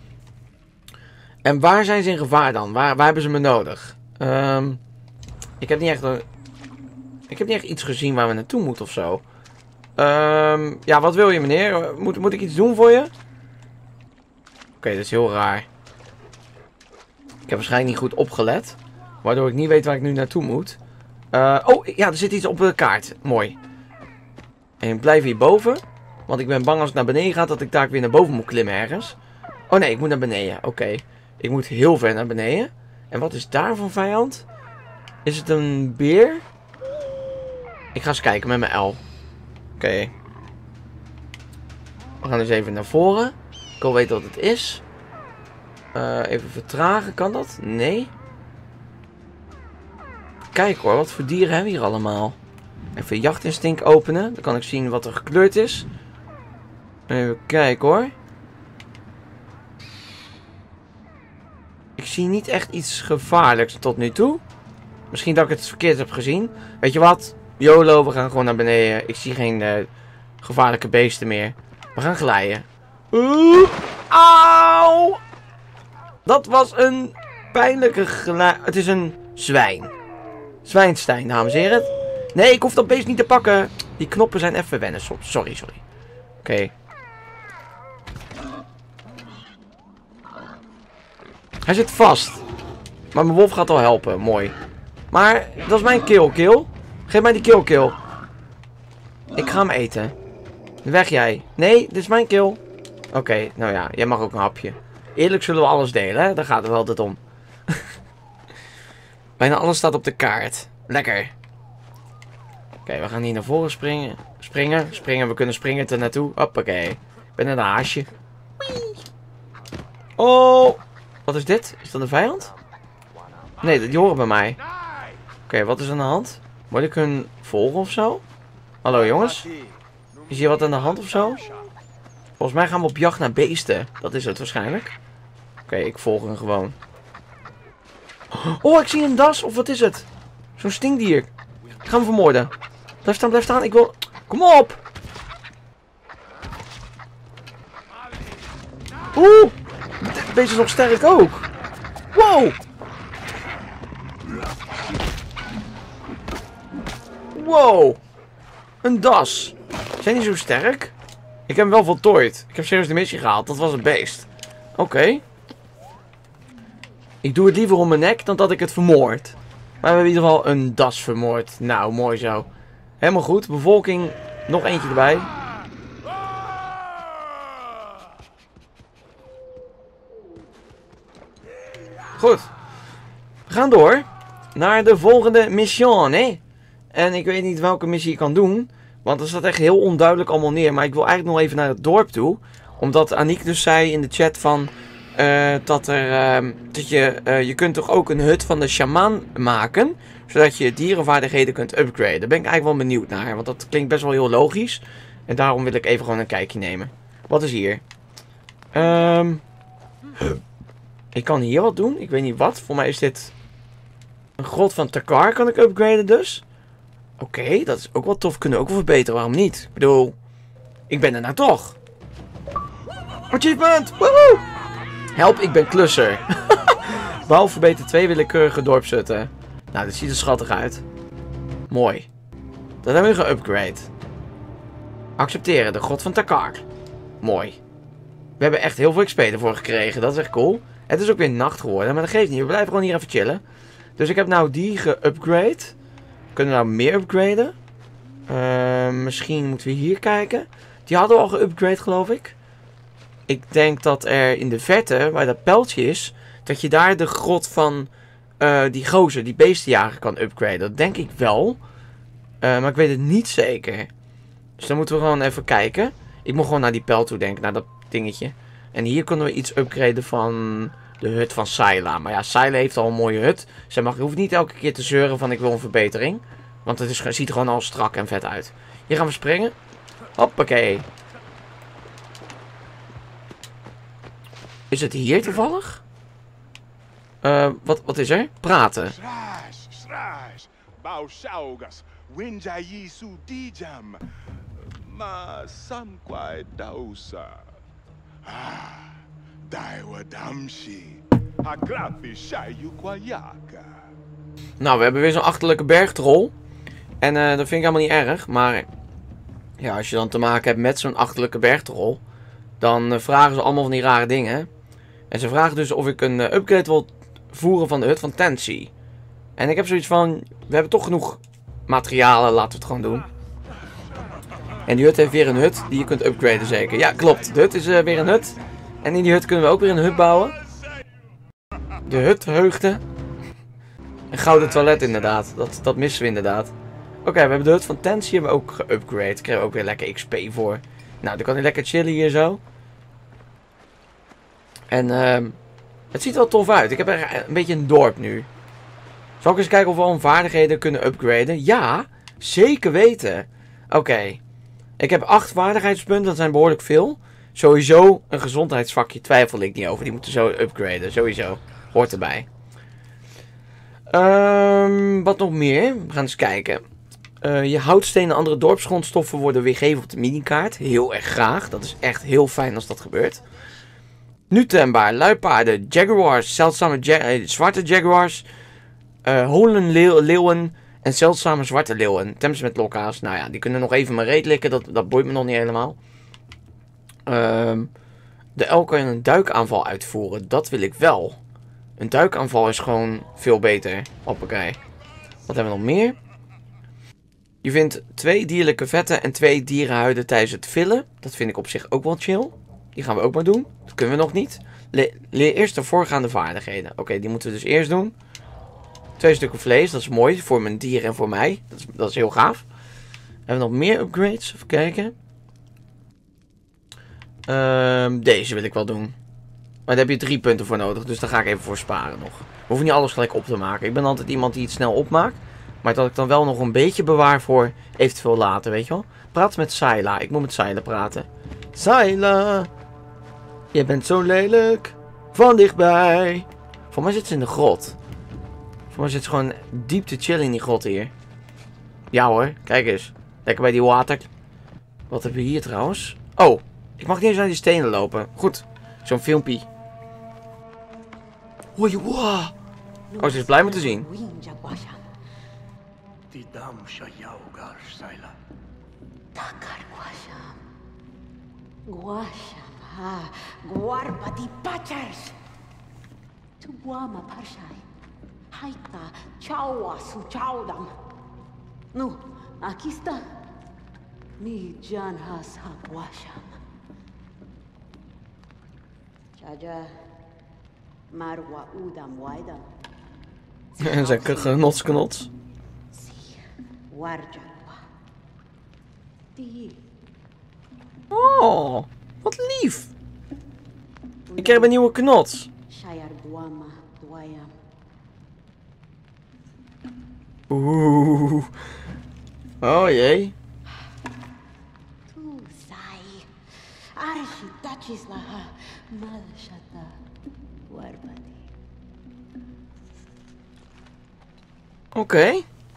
En waar zijn ze in gevaar dan? Waar hebben ze me nodig? Ik heb niet echt iets gezien waar we naartoe moeten of zo. Ja, wat wil je, meneer? Moet ik iets doen voor je? Oké, dat is heel raar. Ik heb waarschijnlijk niet goed opgelet. Waardoor ik niet weet waar ik nu naartoe moet. Oh, ja, er zit iets op de kaart. Mooi. En ik blijf hierboven. Want ik ben bang als ik naar beneden ga dat ik daar weer naar boven moet klimmen ergens. Oh nee, ik moet naar beneden. Oké. Ik moet heel ver naar beneden. En wat is daar voor vijand? Is het een beer? Ik ga eens kijken met mijn L. Oké. We gaan dus even naar voren. Ik wil weten wat het is. Even vertragen, kan dat? Nee. Kijk hoor, wat voor dieren hebben we hier allemaal. Even jachtinstinct openen. Dan kan ik zien wat er gekleurd is. Even kijken hoor. Ik zie niet echt iets gevaarlijks tot nu toe. Misschien dat ik het verkeerd heb gezien. Weet je wat? YOLO, we gaan gewoon naar beneden. Ik zie geen gevaarlijke beesten meer. We gaan glijden. Auw! Dat was een pijnlijke glij... Het is een zwijn. Zwijnstein, dames en heren. Nee, ik hoef dat beest niet te pakken. Die knoppen zijn even wennen. Sorry. Oké. Hij zit vast. Maar mijn wolf gaat al helpen. Mooi. Maar dat is mijn kill. Geef mij die kill. Ik ga hem eten. Weg jij. Nee, dit is mijn kill. Oké, nou ja, jij mag ook een hapje. Eerlijk zullen we alles delen, hè? Daar gaat het wel altijd om. Bijna alles staat op de kaart. Lekker. Oké, we gaan hier naar voren springen. Springen, we kunnen springen er naartoe. Hoppakee. Ik ben een haasje. Oh! Wat is dit? Is dat een vijand? Nee, die horen bij mij. Oké, wat is aan de hand? Moet ik hun volgen of zo? Hallo jongens? Is hier wat aan de hand of zo? Volgens mij gaan we op jacht naar beesten. Dat is het waarschijnlijk. Oké, ik volg hem gewoon. Oh, ik zie een das. Of wat is het? Zo'n stinkdier. Ik ga hem vermoorden. Blijf staan. Ik wil... Kom op! Oeh! Deze is nog sterk ook. Wow! Wow! Een das. Zijn die zo sterk? Ik heb hem wel voltooid. Ik heb serieus de missie gehaald. Dat was een beest. Oké. Ik doe het liever om mijn nek dan dat ik het vermoord. Maar we hebben in ieder geval een das vermoord. Nou, mooi zo. Helemaal goed. Bevolking. Nog eentje erbij. Goed. We gaan door naar de volgende mission, hè? En ik weet niet welke missie ik kan doen. Want er staat echt heel onduidelijk allemaal neer. Maar ik wil eigenlijk nog even naar het dorp toe. Omdat Aniek dus zei in de chat van... dat je kunt toch ook een hut van de shamaan maken. Zodat je dierenvaardigheden kunt upgraden. Daar ben ik eigenlijk wel benieuwd naar. Want dat klinkt best wel heel logisch. En daarom wil ik even gewoon een kijkje nemen. Wat is hier? Ik kan hier wat doen. Ik weet niet wat. Voor mij is dit... Een grot van Takar kan ik upgraden dus. Oké, dat is ook wel tof. Kunnen we ook wel verbeteren. Waarom niet? Ik bedoel... Ik ben er nou toch. Achievement! Woehoe! Help, ik ben klusser. Bouw verbeter 2 willekeurige dorpshutten. Nou, dit ziet er schattig uit. Mooi. Dat hebben we geupgrade. Accepteren, de grot van Takar. Mooi. We hebben echt heel veel XP ervoor gekregen. Dat is echt cool. Het is ook weer nacht geworden, maar dat geeft niet. We blijven gewoon hier even chillen. Dus ik heb nou die geupgrade. Kunnen we nou meer upgraden? Misschien moeten we hier kijken. Die hadden we al geupgrade, geloof ik. Ik denk dat er in de verte, waar dat pijltje is, dat je daar de grot van die gozer, die beestenjager kan upgraden. Dat denk ik wel. Maar ik weet het niet zeker. Dus dan moeten we gewoon even kijken. Ik moet gewoon naar die pijl toe denken, naar dat dingetje. En hier kunnen we iets upgraden van de hut van Sayla. Maar ja, Sayla heeft al een mooie hut. Ze hoeft niet elke keer te zeuren van ik wil een verbetering. Want het ziet er gewoon al strak en vet uit. Hier gaan we springen. Hoppakee. Is het hier toevallig? Wat is er? Praten. Nou, we hebben weer zo'n achterlijke bergtrol. En dat vind ik helemaal niet erg. Maar ja, als je dan te maken hebt met zo'n achterlijke bergtrol, dan vragen ze allemaal van die rare dingen. En ze vragen dus of ik een upgrade wil voeren van de hut van Tensi. En ik heb zoiets van, we hebben toch genoeg materialen, laten we het gewoon doen. En die hut heeft weer een hut die je kunt upgraden zeker. Ja, klopt. De hut is weer een hut. En in die hut kunnen we ook weer een hut bouwen. De hutheugde. Een gouden toilet inderdaad. Dat missen we inderdaad. Oké, we hebben de hut van Tensi hebben we ook geupgrade. Daar krijgen we ook weer lekker XP voor. Nou, dan kan hij lekker chillen hier zo. En het ziet er wel tof uit. Ik heb er een beetje een dorp nu. Zal ik eens kijken of we al vaardigheden kunnen upgraden? Ja, zeker weten. Oké. Ik heb 8 vaardigheidspunten, dat zijn behoorlijk veel. Sowieso een gezondheidsvakje, twijfel ik niet over. Die moeten zo upgraden, sowieso. Hoort erbij. Wat nog meer? We gaan eens kijken. Je houtsteen en andere dorpsgrondstoffen worden weergegeven op de minikaart. Heel erg graag. Dat is echt heel fijn als dat gebeurt. Nu tembaar, luipaarden, jaguars, zeldzame zwarte jaguars, holenleeuwen en zeldzame zwarte leeuwen. Tems met lokka's. Nou ja, die kunnen nog even mijn reet likken. Dat boeit me nog niet helemaal. De elk kan een duikaanval uitvoeren. Dat wil ik wel. Een duikaanval is gewoon veel beter. Hoppakee. Wat hebben we nog meer? Je vindt 2 dierlijke vetten en 2 dierenhuiden tijdens het villen. Dat vind ik op zich ook wel chill. Die gaan we ook maar doen. Dat kunnen we nog niet. Leer eerst de voorgaande vaardigheden. Oké, die moeten we dus eerst doen. 2 stukken vlees, dat is mooi. Voor mijn dier en voor mij. Dat is heel gaaf. Hebben we nog meer upgrades? Even kijken. Deze wil ik wel doen. Maar daar heb je 3 punten voor nodig. Dus daar ga ik even voor sparen nog. We hoeven niet alles gelijk op te maken. Ik ben altijd iemand die het snel opmaakt. Maar dat ik dan wel nog een beetje bewaar voor eventueel later, weet je wel. Praat met Sayla. Ik moet met Sayla praten. Sayla. Je bent zo lelijk. Van dichtbij. Voor mij zit ze in de grot. Voor mij zit ze gewoon diep te chillen in die grot hier. Ja hoor, kijk eens. Lekker bij die water. Wat hebben we hier trouwens? Oh, ik mag niet eens naar die stenen lopen. Goed, zo'n filmpje. Oei, wow. Oh, ze is blij om te zien. Nu, aquí está. Mi Jan has Hakwasham. Jaja. Marwa Udam Waidam. En zijn genotsknots. Oh, wat lief. Ik heb een nieuwe knots. Oeh. Oh jee. Oké.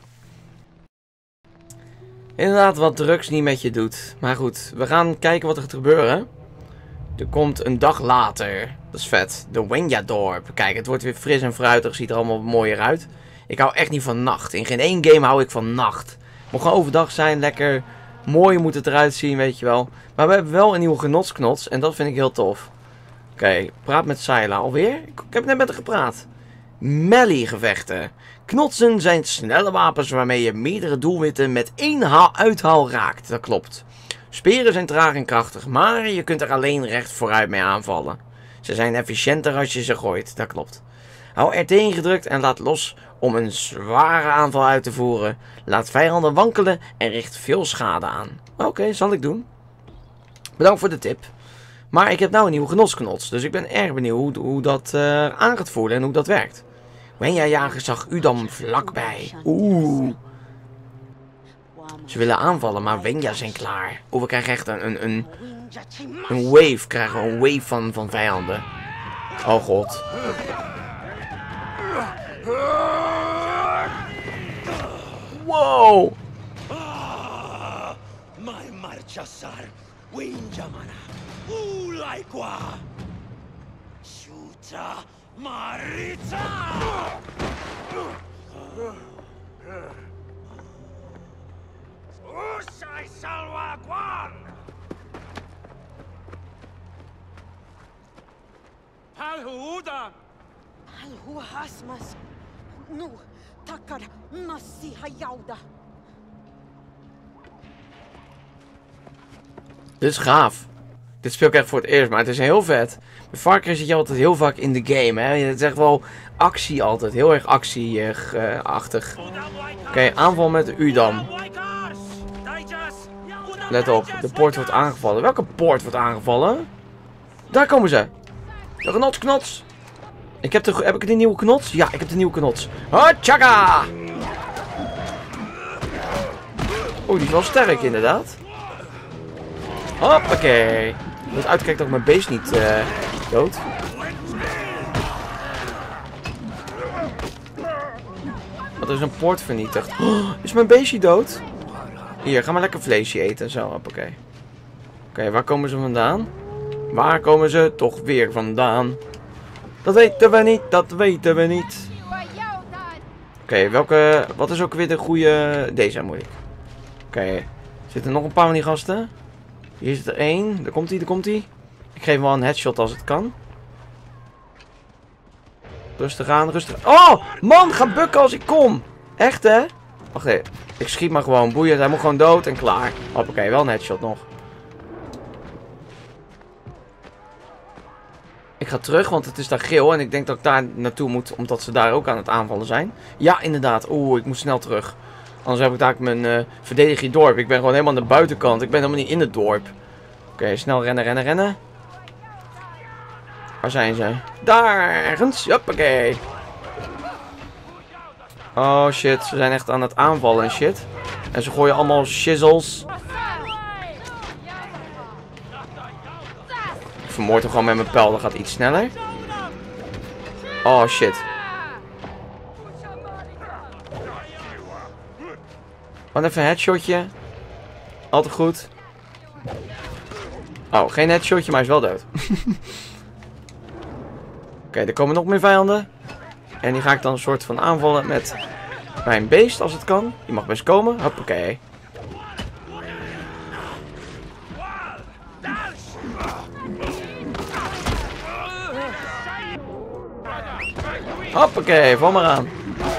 Inderdaad wat drugs niet met je doet. Maar goed, we gaan kijken wat er gaat gebeuren. Er komt een dag later. Dat is vet. De Wenja-dorp. Kijk, het wordt weer fris en fruitig. Ziet er allemaal mooier uit. Ik hou echt niet van nacht. In geen één game hou ik van nacht. Moet gewoon overdag zijn. Lekker mooi moet het eruit zien, weet je wel. Maar we hebben wel een nieuwe genotsknots. En dat vind ik heel tof. Oké, praat met Sayla. Alweer? Ik heb net met haar gepraat. Melee gevechten. Knotsen zijn snelle wapens waarmee je meerdere doelwitten met één uithaal raakt. Dat klopt. Speren zijn traag en krachtig, maar je kunt er alleen recht vooruit mee aanvallen. Ze zijn efficiënter als je ze gooit. Dat klopt. Hou RT ingedrukt en laat los om een zware aanval uit te voeren. Laat vijanden wankelen en richt veel schade aan. Oké, zal ik doen. Bedankt voor de tip. Maar ik heb nou een nieuwe genotsknots, dus ik ben erg benieuwd hoe dat aan gaat voelen en hoe dat werkt. Wenja-jager zag Udam vlakbij. Oeh. Ze willen aanvallen, maar Wenja zijn klaar. Oeh, we krijgen echt een wave. Krijgen we een wave van vijanden. Oh god. Wow. Maritza! Usai salwa Guan! Palhuda! Palhu Hasmas. Nu, takar Massi Hayauda. Dit is gaaf. Dit speel ik echt voor het eerst, maar het is heel vet. Bij Far Cry zit je altijd heel vaak in de game, hè. Het is echt wel actie altijd. Heel erg actie-achtig. Oké, aanval met de Udam. Let op, de poort wordt aangevallen. Welke poort wordt aangevallen? Daar komen ze. De genotsknots. Heb ik de nieuwe knots? Ja, ik heb de nieuwe knots. Hachaga! Oeh, die is wel sterk inderdaad. Hoppakee. Ik moet uitkijken dat ik mijn beest niet dood. Wat is een poort vernietigd? Oh, is mijn beestje dood? Hier, ga maar lekker vleesje eten. Zo, hoppakee. Oké, waar komen ze vandaan? Waar komen ze toch weer vandaan? Dat weten we niet, dat weten we niet. Oké, wat is ook weer de goede... Deze moet ik. Oké, zitten nog een paar van die gasten? Hier zit er één. Daar komt hij, daar komt hij. Ik geef hem wel een headshot als het kan. Rustig aan, rustig. Oh, man, ga bukken als ik kom. Echt, hè? Wacht even. Ik schiet maar gewoon. Boeien, hij moet gewoon dood en klaar. Hoppakee, wel een headshot nog. Ik ga terug, want het is daar geel. En ik denk dat ik daar naartoe moet, omdat ze daar ook aan het aanvallen zijn. Ja, inderdaad. Oeh, ik moet snel terug. Anders heb ik daar mijn verdediging dorp. Ik ben gewoon helemaal aan de buitenkant. Ik ben helemaal niet in het dorp. Oké, snel rennen, rennen, rennen. Waar zijn ze? Daar ergens. Hoppakee. Oh shit, ze zijn echt aan het aanvallen en shit. En ze gooien allemaal shizzles. Ik vermoord hem gewoon met mijn pijl, dat gaat iets sneller. Oh shit. Gewoon even een headshotje. Altijd goed. Oh, geen headshotje, maar hij is wel dood. Oké, er komen nog meer vijanden. En die ga ik dan een soort van aanvallen met mijn beest, als het kan. Die mag best komen. Hoppakee. Hoppakee, val maar aan.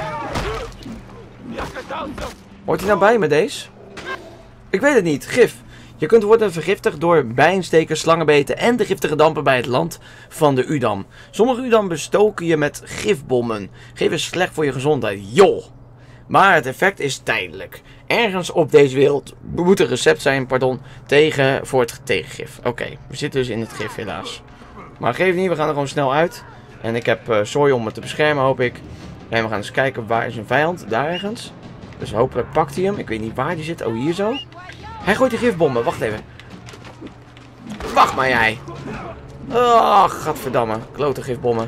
Hoort hij nou bij met deze? Ik weet het niet. Gif. Je kunt worden vergiftigd door bijensteken, slangenbeten en de giftige dampen bij het land van de Udam. Sommige Udam bestoken je met gifbommen. Gif is slecht voor je gezondheid. Joh. Maar het effect is tijdelijk. Ergens op deze wereld moet een recept zijn, voor het tegengif. Oké, we zitten dus in het gif helaas. Maar geef niet, we gaan er gewoon snel uit. En ik heb zooi om me te beschermen, hoop ik. En we gaan eens kijken, waar is een vijand? Daar ergens. Dus hopelijk pakt hij hem. Ik weet niet waar die zit. Oh, hier zo. Hij gooit die gifbommen. Wacht even. Wacht maar jij. Oh, gadverdamme. Klote gifbommen.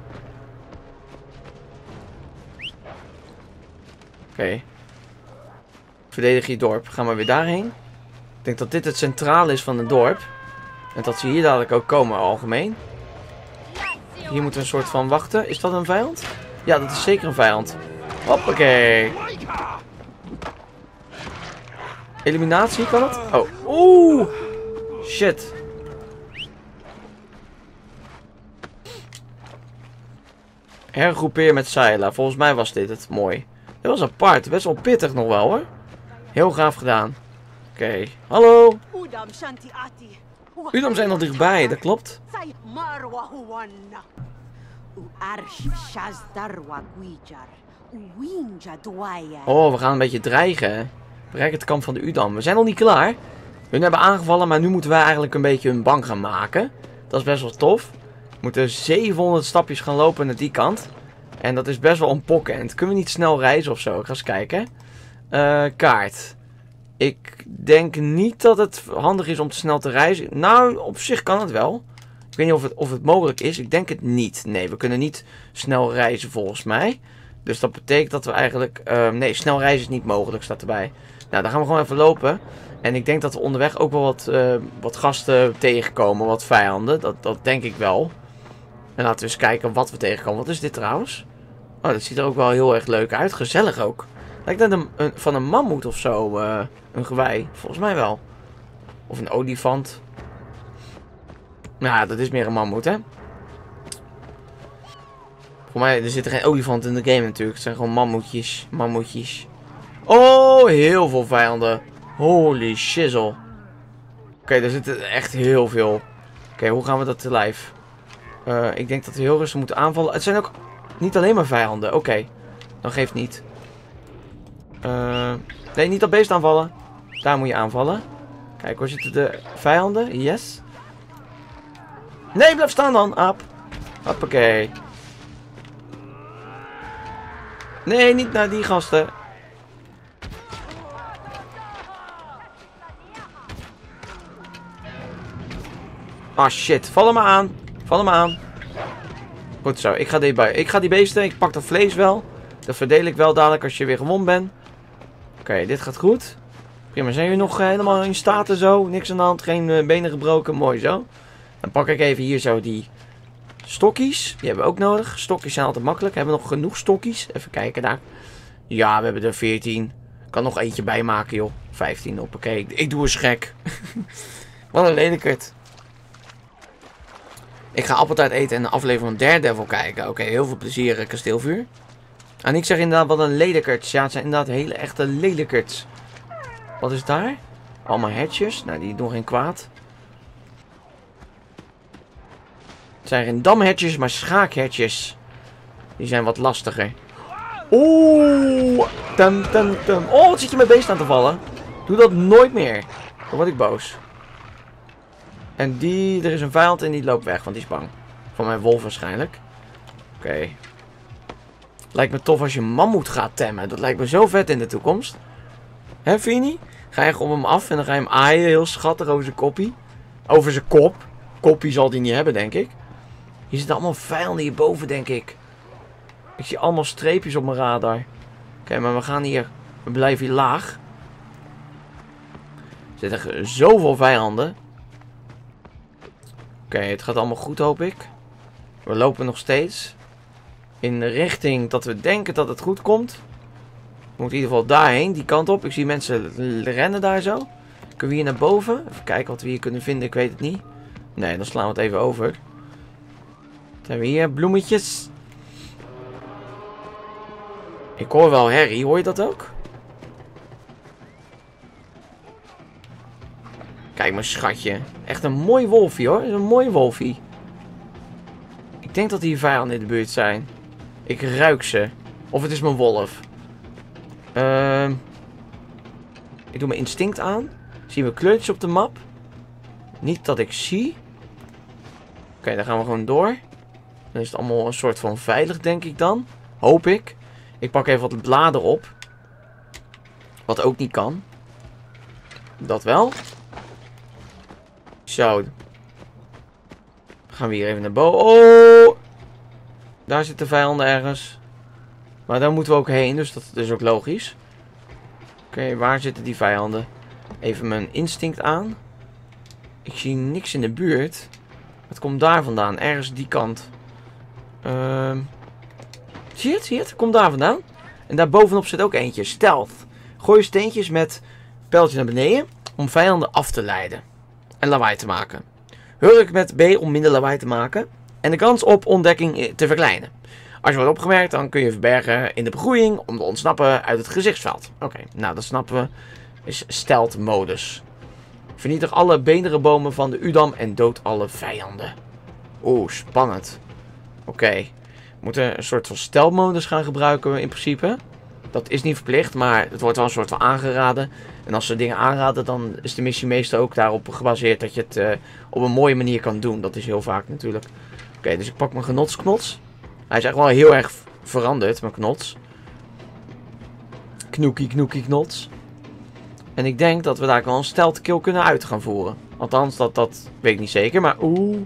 Oké. Verdedig je dorp. Gaan we weer daarheen. Ik denk dat dit het centraal is van het dorp. En dat ze hier dadelijk ook komen algemeen. Hier moeten we een soort van wachten. Is dat een vijand? Ja, dat is zeker een vijand. Hoppakee. Eliminatie, kan het? Oh. Oeh. Shit. Hergroepeer met Sayla. Volgens mij was dit het. Mooi. Dit was apart. Best wel pittig nog wel, hoor. Heel gaaf gedaan. Oké. Hallo. Udam zijn nog dichtbij, dat klopt. Oh, we gaan een beetje dreigen. Bereik het kamp van de Udam. We zijn nog niet klaar. Hun hebben aangevallen, maar nu moeten wij eigenlijk een beetje hun bang gaan maken. Dat is best wel tof. We moeten 700 stapjes gaan lopen naar die kant. En dat is best wel een pokkend. Kunnen we niet snel reizen of zo? Ik ga eens kijken. Kaart. Ik denk niet dat het handig is om te snel te reizen. Nou, op zich kan het wel. Ik weet niet of het mogelijk is. Ik denk het niet. Nee, we kunnen niet snel reizen volgens mij. Dus dat betekent dat we eigenlijk... nee, snel reizen is niet mogelijk, staat erbij. Nou, dan gaan we gewoon even lopen. En ik denk dat we onderweg ook wel wat gasten tegenkomen. Wat vijanden. Dat denk ik wel. En laten we eens kijken wat we tegenkomen. Wat is dit trouwens? Oh, dat ziet er ook wel heel erg leuk uit. Gezellig ook. Lijkt net van een mammoet of zo. Een gewei. Volgens mij wel. Of een olifant. Nou, dat is meer een mammoet, hè? Voor mij, er zitten geen olifanten in de game natuurlijk. Het zijn gewoon mammoetjes. Mammoetjes. Oh, heel veel vijanden. Holy shizzle. Oké, daar zitten echt heel veel. Oké, hoe gaan we dat te lijf? Ik denk dat we heel rustig moeten aanvallen. Het zijn ook niet alleen maar vijanden. Oké, dan geeft niet. Nee, niet dat beest aanvallen. Daar moet je aanvallen. Kijk, waar zitten de vijanden? Yes. Nee, blijf staan dan, aap. Hoppakee. Nee, niet naar die gasten. Ah, shit. Val hem maar aan. Val hem aan. Goed zo. Ik ga die beesten. Ik pak dat vlees wel. Dat verdeel ik wel dadelijk als je weer gewond bent. Oké, dit gaat goed. Prima. Zijn jullie nog helemaal in staat en zo? Niks aan de hand. Geen benen gebroken. Mooi zo. Dan pak ik even hier zo die stokjes. Die hebben we ook nodig. Stokjes zijn altijd makkelijk. Hebben we nog genoeg stokjes? Even kijken daar. Ja, we hebben er 14. Ik kan nog eentje bij maken, joh. 15 op. Oké, ik doe eens gek. Wat een lelijkert. Ik ga appeltaart eten en de aflevering van Daredevil kijken. Oké, heel veel plezier, kasteelvuur. En ik zeg inderdaad, wat een lelijkerts. Ja, het zijn inderdaad hele echte lelijkerts. Wat is daar? Allemaal hatches. Nou, die doen geen kwaad. Het zijn geen damhatches, maar schaakhatches. Die zijn wat lastiger. Oeh. Oh, wat zit je met beest aan te vallen? Doe dat nooit meer. Dan word ik boos. En er is een vijand en die loopt weg, want die is bang. Van mijn wolf waarschijnlijk. Oké. Lijkt me tof als je mammoet gaat temmen. Dat lijkt me zo vet in de toekomst. Hè, vind je niet? Ga je om hem af en dan ga je hem aaien, heel schattig over zijn koppie. Over zijn kop. Koppie zal hij niet hebben, denk ik. Hier zitten allemaal vijanden hierboven, denk ik. Ik zie allemaal streepjes op mijn radar. Oké, maar we gaan hier. We blijven hier laag. Er zitten zoveel vijanden. Oké, het gaat allemaal goed, hoop ik. We lopen nog steeds in de richting dat we denken dat het goed komt. We moeten in ieder geval daarheen, die kant op. Ik zie mensen rennen daar zo. Kunnen we hier naar boven? Even kijken wat we hier kunnen vinden, ik weet het niet. Nee, dan slaan we het even over. Wat hebben we hier? Bloemetjes. Ik hoor wel herrie, hoor je dat ook? Kijk mijn schatje. Echt een mooi wolfie hoor. Een mooi wolfie. Ik denk dat hier vijanden in de buurt zijn. Ik ruik ze. Of het is mijn wolf. Ik doe mijn instinct aan. Zien we kleurtjes op de map? Niet dat ik zie. Oké, dan gaan we gewoon door. Dan is het allemaal een soort van veilig, denk ik dan. Hoop ik. Ik pak even wat bladeren op. Wat ook niet kan. Dat wel. Zo. Gaan we hier even naar boven. Oh! Daar zitten vijanden ergens. Maar daar moeten we ook heen, dus dat is ook logisch. Oké, waar zitten die vijanden? Even mijn instinct aan. Ik zie niks in de buurt. Het komt daar vandaan, ergens die kant. Zie je het? Zie je het? Het komt daar vandaan. En daar bovenop zit ook eentje. Stealth. Gooi steentjes met pijltje naar beneden om vijanden af te leiden. En lawaai te maken. Hurk met B om minder lawaai te maken. En de kans op ontdekking te verkleinen. Als je wordt opgemerkt, dan kun je verbergen in de begroeiing om te ontsnappen uit het gezichtsveld. Oké, nou dat snappen we. Is stealth modus. Vernietig alle beendere van de Udam en dood alle vijanden. Oeh, spannend. Oké. We moeten een soort van stealth modus gaan gebruiken in principe. Dat is niet verplicht, maar het wordt wel een soort van aangeraden. En als ze dingen aanraden, dan is de missie meestal ook daarop gebaseerd dat je het op een mooie manier kan doen. Dat is heel vaak natuurlijk. Oké, dus ik pak mijn genotsknots. Hij is echt wel heel erg veranderd, mijn knots. Knoekie, knoekie, knots. En ik denk dat we daar wel een stealth kill kunnen uit gaan voeren. Althans, dat weet ik niet zeker, maar oeh.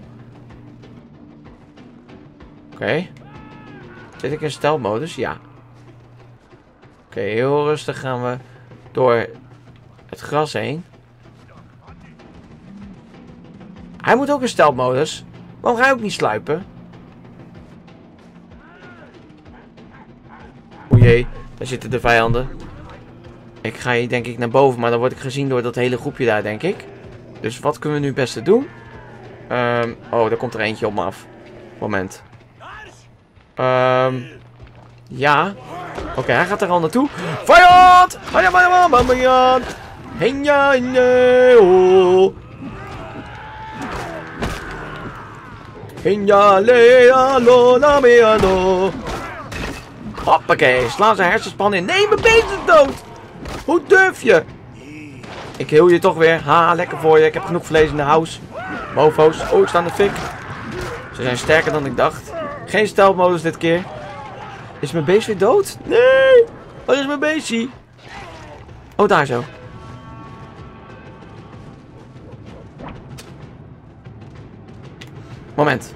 Oké. Zit ik in stealth modus? Ja. Oké, heel rustig gaan we door het gras heen. Hij moet ook in stealth modus. Waarom ga je ook niet sluipen? O jee, daar zitten de vijanden. Ik ga hier denk ik naar boven, maar dan word ik gezien door dat hele groepje daar, denk ik. Dus wat kunnen we nu het beste doen? Oh, daar komt er eentje op me af. Moment. Ja. Oké, hij gaat er al naartoe. Vijand! Vijand! Henja, nee, Henja, lea, lona, meano. Hoppakee, sla zijn hersenspan in. Nee, mijn been is dood! Hoe durf je? Ik heel je toch weer. Ha, lekker voor je. Ik heb genoeg vlees in de house. Mofo's. Oh, ik sta in de fik. Ze zijn sterker dan ik dacht. Geen stealth-modus dit keer. Is mijn beest weer dood? Nee! Waar is mijn beestie? Oh, daar zo. Moment.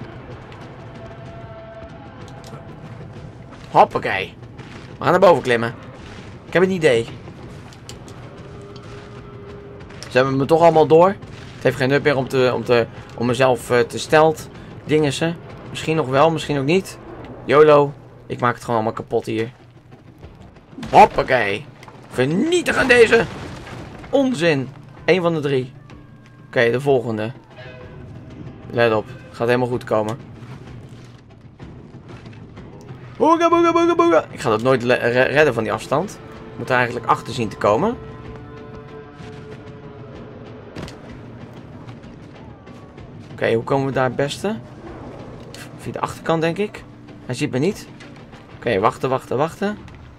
Hoppakee. We gaan naar boven klimmen. Ik heb een idee. Ze hebben me toch allemaal door. Het heeft geen nut meer om mezelf te stelt dingensen. Misschien nog wel, misschien ook niet. YOLO. Ik maak het gewoon allemaal kapot hier. Hoppakee. Vernietigen deze. Onzin. Eén van de drie. Oké, de volgende. Let op. Gaat helemaal goed komen. Boega, boega, boega, boega. Ik ga dat nooit redden van die afstand. Ik moet er eigenlijk achter zien te komen. Oké, hoe komen we daar het beste? Via de achterkant, denk ik. Hij ziet me niet. Oké, wachten, wachten, wachten.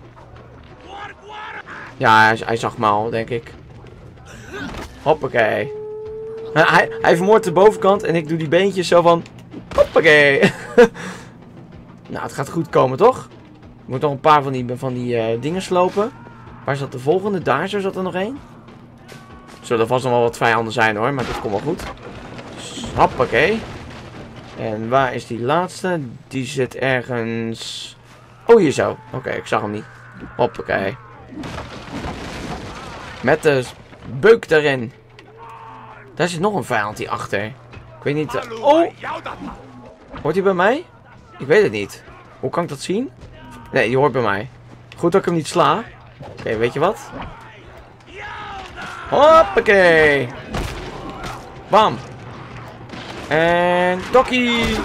Ja, hij zag me al, denk ik. Hoppakee. Hij vermoordt de bovenkant en ik doe die beentjes zo van... Hoppakee. Nou, het gaat goed komen, toch? Ik moet nog een paar van die dingen slopen. Waar zat de volgende? Daar zo zat er nog één. Zullen er vast nog wel wat vijanden zijn, hoor. Maar dat komt wel goed. Hoppakee. En waar is die laatste? Die zit ergens... Oh, hier zo. Oké, ik zag hem niet. Hoppakee. Met de beuk erin. Daar zit nog een vijand hierachter. Ik weet niet... Palu oh! Yauda. Hoort hij bij mij? Ik weet het niet. Hoe kan ik dat zien? Nee, die hoort bij mij. Goed dat ik hem niet sla. Oké, weet je wat? Hoppakee. Bam. En dokkie.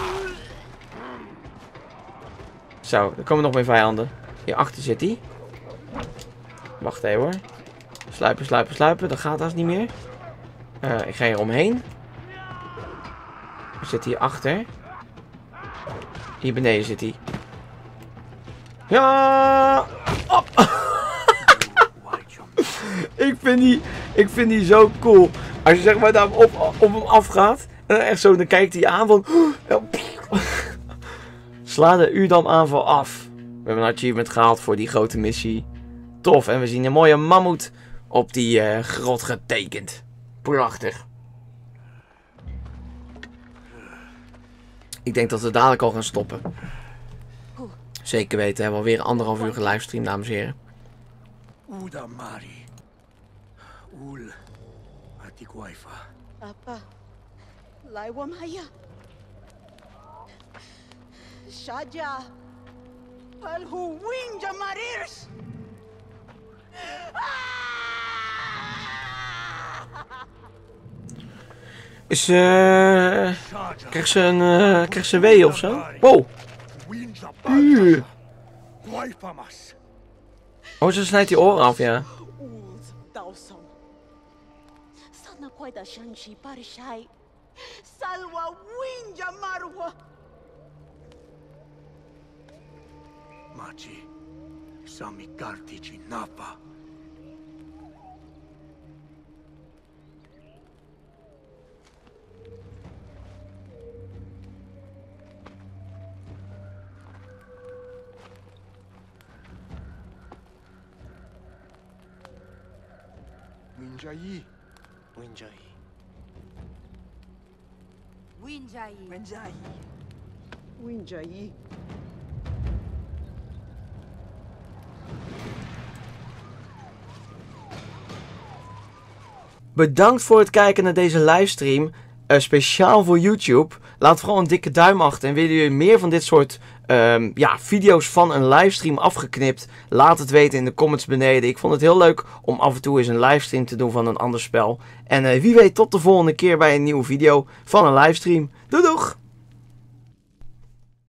Zo, er komen nog meer vijanden. Hierachter zit hij. Wacht even hoor. Sluipen, sluipen, sluipen. Dat gaat haast niet meer. Ik ga hier omheen. Zit hij hierachter? Hier beneden zit hij. Ja! Op! ik vind die zo cool. Als je zeg maar daar op hem afgaat. En dan echt zo, dan kijkt hij aan van... Sla de Udam aanval af. We hebben een achievement gehaald voor die grote missie. Tof. En we zien een mooie mammoet op die grot getekend. Prachtig. Ik denk dat we dadelijk al gaan stoppen. Zeker weten, hebben we alweer 1,5 uur gelivestreamd, dames en heren. Udamari. Ul. Atiguaifa. Apa. Laiwa Maya. Shaja. Palhu Winja Marirs. Is krijgt ze een wee of zo? Wow. Oh, ze snijdt die oren af, ja. Oels Dawson. Sana Kwaida Shanshi Parishai. Salwa Winja Marwa. Machi. Samikartici Napa. Winjai. Winjai. Winjai. Winjai. Winjai. Bedankt voor het kijken naar deze livestream. Speciaal voor YouTube. Laat vooral een dikke duim achter. En willen jullie meer van dit soort video's van een livestream afgeknipt? Laat het weten in de comments beneden. Ik vond het heel leuk om af en toe eens een livestream te doen van een ander spel. En wie weet tot de volgende keer bij een nieuwe video van een livestream. Doei doeg!